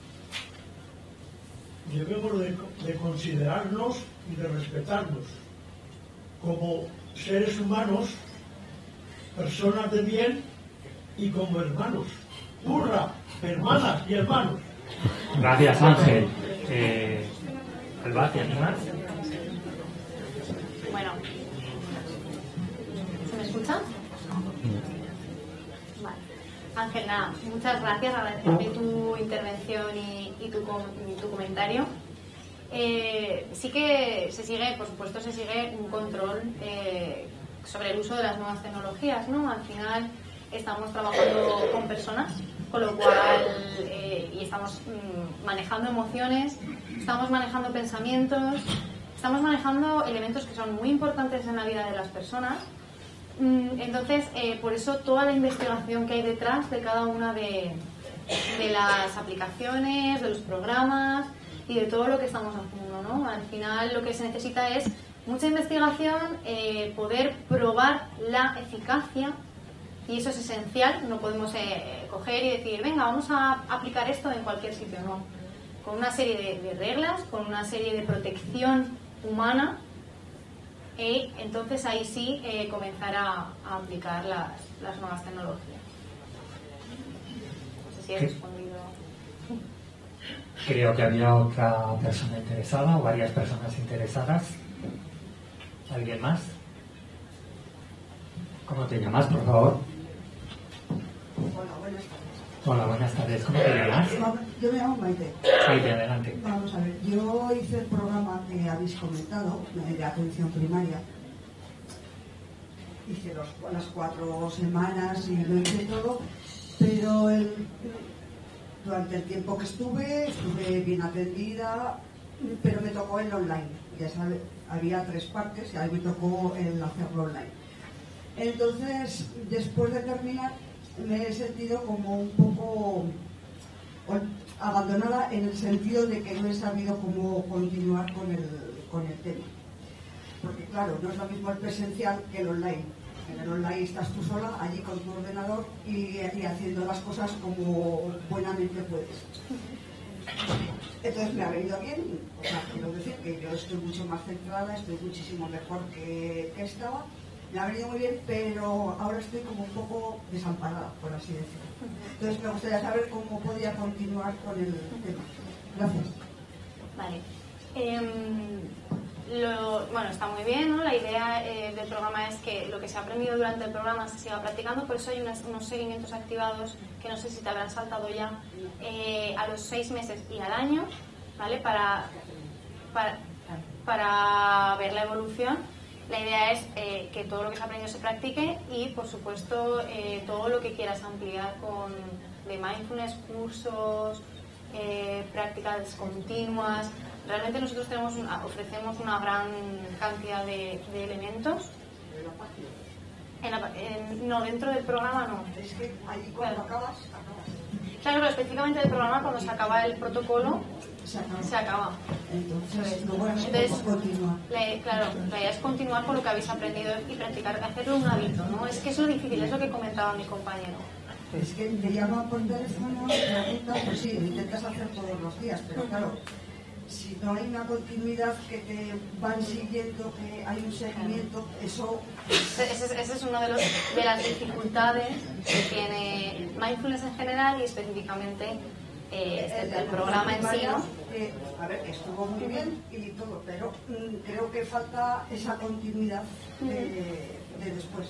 debemos de, de considerarnos y de respetarnos como seres humanos, personas de bien y como hermanos. ¡Hurra! Hermanas y hermanos. Gracias, Ángel. Eh, Alba, ¿te animas? Bueno, ¿se me escucha? Vale. Ángel, nada, muchas gracias, agradecerte tu intervención y, y, tu, y tu comentario. Eh, sí que se sigue, por supuesto, se sigue un control eh, sobre el uso de las nuevas tecnologías, ¿no? Al final estamos trabajando con personas, con lo cual eh, y estamos mm, manejando emociones, estamos manejando pensamientos, estamos manejando elementos que son muy importantes en la vida de las personas Entonces, eh, por eso toda la investigación que hay detrás de cada una de, de las aplicaciones, de los programas y de todo lo que estamos haciendo, ¿no? Al final lo que se necesita es mucha investigación, eh, poder probar la eficacia, y eso es esencial. No podemos eh, coger y decir, venga, vamos a aplicar esto en cualquier sitio, no. Con una serie de, de reglas, con una serie de protección humana, y entonces ahí sí eh, comenzar a, a aplicar las, las nuevas tecnologías. No sé si he respondido. Creo que había otra persona interesada o varias personas interesadas. ¿Alguien más? ¿Cómo te llamas, por favor? Hola, buenas tardes. Hola, buenas tardes. ¿Cómo te llamas? Yo me llamo Maite. Maite, adelante. Vamos a ver, yo hice el programa que habéis comentado, de atención primaria. Hice los, las cuatro semanas y lo hice todo, pero el, durante el tiempo que estuve, estuve bien atendida, pero me tocó el online. Ya sabes, había tres partes y a mí me tocó el hacerlo online. Entonces, después de terminar, me he sentido como un poco abandonada, en el sentido de que no he sabido cómo continuar con el, con el tema. Porque claro, no es lo mismo el presencial que el online. En el online estás tú sola, allí con tu ordenador y, y haciendo las cosas como buenamente puedes. Entonces me ha venido bien, o sea, quiero decir que yo estoy mucho más centrada, estoy muchísimo mejor que, que estaba. Me ha venido muy bien, pero ahora estoy como un poco desamparada, por así decirlo. Entonces me gustaría saber cómo podía continuar con el tema. Gracias. Vale. Eh, lo, bueno, está muy bien, ¿no? La idea eh, del programa es que lo que se ha aprendido durante el programa se siga practicando, por eso hay unos, unos seguimientos activados que no sé si te habrán saltado ya, eh, a los seis meses y al año, ¿vale? Para, para, para ver la evolución. La idea es eh, que todo lo que se ha aprendido se practique y, por supuesto, eh, todo lo que quieras ampliar con de mindfulness, cursos, eh, prácticas continuas. Realmente nosotros tenemos una, ofrecemos una gran cantidad de, de elementos. En la, en, no, dentro del programa no. Es que ahí cuando claro. acabas, acabas. Claro, pero específicamente del programa, cuando se acaba el protocolo, se acaba. Se acaba. Entonces, no, bueno, Entonces continuar. La, claro, la idea es continuar con lo que habéis aprendido y practicar, hacerlo un hábito, ¿no? Es que es lo difícil, es lo que comentaba mi compañero. Es que te llaman por teléfono, preguntas, pues sí, lo intentas hacer todos los días, pero claro, si no hay una continuidad que te van siguiendo, que hay un seguimiento, eso... Ese, ese es uno de, los, de las dificultades que tiene mindfulness en general y específicamente eh, el, el, el programa en sí, ¿no? Eh, a ver, estuvo muy bien y todo, pero mm, creo que falta esa continuidad de, de después.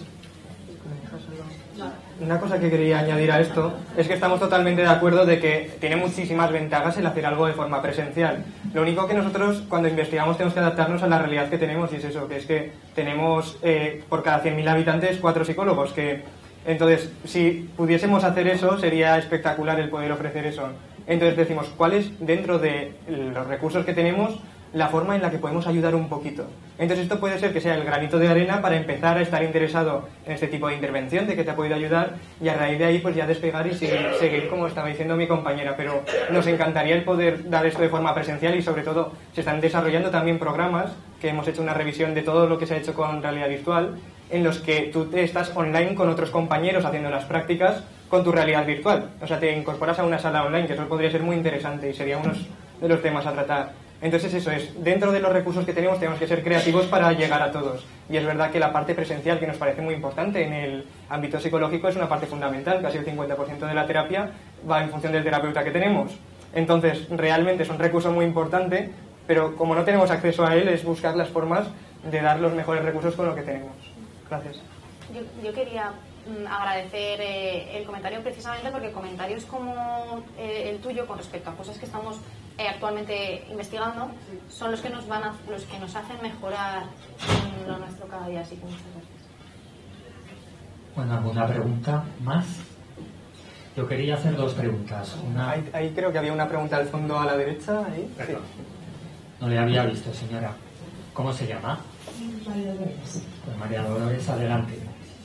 Una cosa que quería añadir a esto es que estamos totalmente de acuerdo de que tiene muchísimas ventajas el hacer algo de forma presencial. Lo único que nosotros cuando investigamos tenemos que adaptarnos a la realidad que tenemos, y es eso, que es que tenemos eh, por cada cien mil habitantes cuatro psicólogos, que entonces si pudiésemos hacer eso sería espectacular el poder ofrecer eso. Entonces decimos, ¿cuál es dentro de los recursos que tenemos la forma en la que podemos ayudar un poquito? Entonces esto puede ser que sea el granito de arena para empezar a estar interesado en este tipo de intervención, de que te ha podido ayudar, y a raíz de ahí pues ya despegar y seguir, seguir como estaba diciendo mi compañera. Pero nos encantaría el poder dar esto de forma presencial, y sobre todo se están desarrollando también programas, que hemos hecho una revisión de todo lo que se ha hecho con realidad virtual, en los que tú te estás online con otros compañeros haciendo las prácticas con tu realidad virtual. O sea, te incorporas a una sala online, que eso podría ser muy interesante y sería uno de los temas a tratar. Entonces eso es, dentro de los recursos que tenemos tenemos que ser creativos para llegar a todos. Y es verdad que la parte presencial, que nos parece muy importante en el ámbito psicológico, es una parte fundamental. Casi el cincuenta por ciento de la terapia va en función del terapeuta que tenemos. Entonces realmente es un recurso muy importante, pero como no tenemos acceso a él, es buscar las formas de dar los mejores recursos con lo que tenemos. Gracias. Yo, yo quería mm, agradecer eh, el comentario, precisamente porque comentarios como eh, el tuyo con respecto a cosas que estamos eh, actualmente investigando son los que nos van a, los que nos hacen mejorar en lo nuestro cada día. Así que muchas gracias. Bueno, ¿alguna pregunta más? Yo quería hacer dos preguntas. Una... Ahí, ahí creo que había una pregunta al fondo a la derecha. Ahí. Perdón. No le había visto, señora. ¿Cómo se llama? María Dolores. Pues María Dolores, adelante.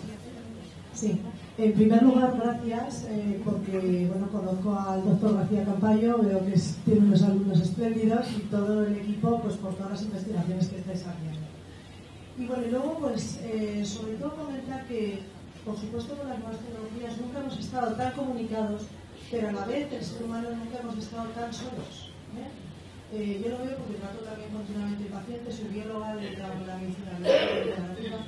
Sí. En primer lugar, gracias, eh, porque bueno, conozco al doctor García Campayo, veo que es, tiene unos alumnos espléndidos y todo el equipo pues por todas las investigaciones que estáis haciendo. Y bueno, y luego pues eh, sobre todo comentar que, por supuesto, con las nuevas tecnologías nunca hemos estado tan comunicados, pero a la vez el ser humano nunca hemos estado tan solos. ¿eh? Eh, yo lo veo porque trato también continuamente pacientes, soy bióloga, dedicada a la medicina alternativa.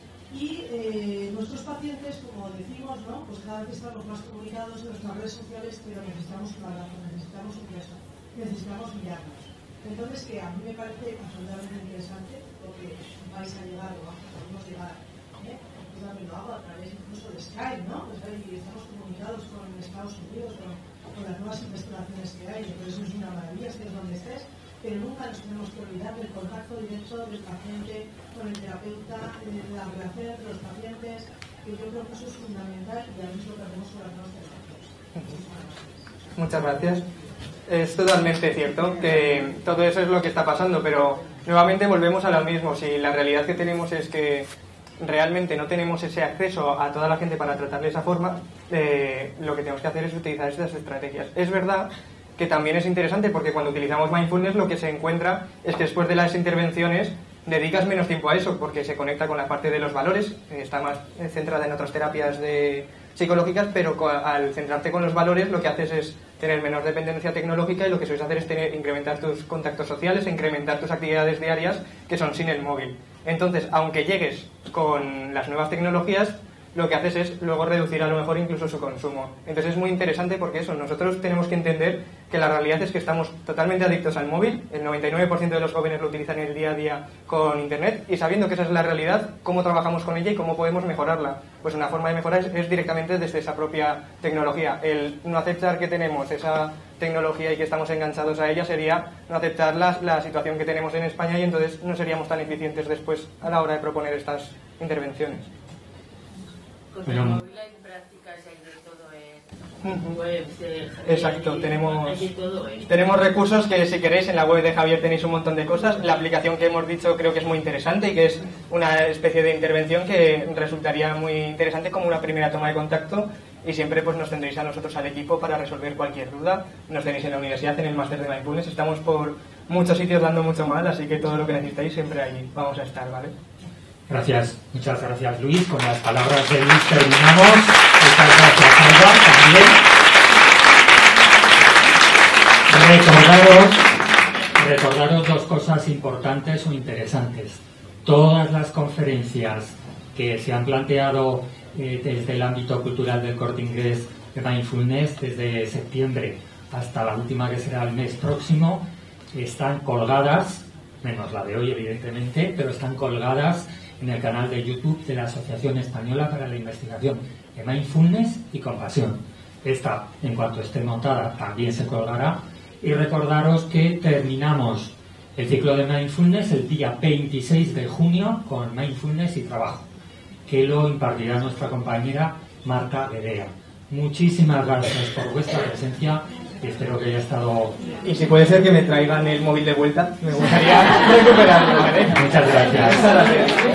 Y eh, nuestros pacientes, como decimos, ¿no? Pues cada vez estamos más comunicados en nuestras redes sociales, pero necesitamos un abrazo, necesitamos un beso, necesitamos mirarnos. Entonces, que a mí me parece absolutamente interesante lo que vais a llegar o podemos llegar. ¿eh? Yo también lo hago a través incluso de Skype, ¿no? Pues ahí estamos comunicados con Estados Unidos, con, con las nuevas investigaciones que hay, y por eso es una maravilla, estés donde estés. Pero nunca nos tenemos que olvidar del contacto directo del paciente con el terapeuta, de la relación entre los pacientes, que yo creo que eso es fundamental y a mí es lo que hacemos con las nuevas terapias. Muchas gracias. Es totalmente cierto que todo eso es lo que está pasando, pero nuevamente volvemos a lo mismo. Si la realidad que tenemos es que realmente no tenemos ese acceso a toda la gente para tratar de esa forma, eh, lo que tenemos que hacer es utilizar estas estrategias. Es verdad que también es interesante porque cuando utilizamos mindfulness lo que se encuentra es que después de las intervenciones dedicas menos tiempo a eso porque se conecta con la parte de los valores, está más centrada en otras terapias de psicológicas, pero al centrarte con los valores lo que haces es tener menor dependencia tecnológica y lo que sueles hacer es tener, incrementar tus contactos sociales e incrementar tus actividades diarias que son sin el móvil. Entonces, aunque llegues con las nuevas tecnologías, lo que haces es luego reducir a lo mejor incluso su consumo. Entonces es muy interesante porque eso, nosotros tenemos que entender que la realidad es que estamos totalmente adictos al móvil, el noventa y nueve por ciento de los jóvenes lo utilizan en el día a día con internet, y sabiendo que esa es la realidad, ¿cómo trabajamos con ella y cómo podemos mejorarla? Pues una forma de mejorar es, es directamente desde esa propia tecnología. El no aceptar que tenemos esa tecnología y que estamos enganchados a ella sería no aceptar la, la situación que tenemos en España, y entonces no seríamos tan eficientes después a la hora de proponer estas intervenciones. Con el móvil hay prácticas, hay de todo en webs de Javier. Exacto, tenemos, hay de todo, ¿eh? tenemos recursos que si queréis en la web de Javier tenéis un montón de cosas. La aplicación que hemos dicho creo que es muy interesante y que es una especie de intervención que resultaría muy interesante como una primera toma de contacto, y siempre pues nos tendréis a nosotros, al equipo, para resolver cualquier duda. Nos tenéis en la universidad, en el máster de Mindfulness, estamos por muchos sitios dando mucho mal, así que todo lo que necesitáis siempre ahí vamos a estar, ¿vale? Gracias, muchas gracias Luis. Con las palabras de Luis terminamos. Muchas gracias Alba también. Recordaros, recordaros dos cosas importantes o interesantes. Todas las conferencias que se han planteado eh, desde el ámbito cultural del Corte Inglés de Mindfulness desde septiembre hasta la última, que será el mes próximo, están colgadas, menos la de hoy evidentemente, pero están colgadas en el canal de YouTube de la Asociación Española para la Investigación de Mindfulness y Compasión. Esta, en cuanto esté montada, también se colgará. Y recordaros que terminamos el ciclo de Mindfulness el día veintiséis de junio con Mindfulness y Trabajo, que lo impartirá nuestra compañera Marta Guedea. Muchísimas gracias por vuestra presencia y espero que haya estado... Y si puede ser que me traigan el móvil de vuelta, me gustaría recuperarlo, ¿vale? Muchas gracias. Muchas gracias.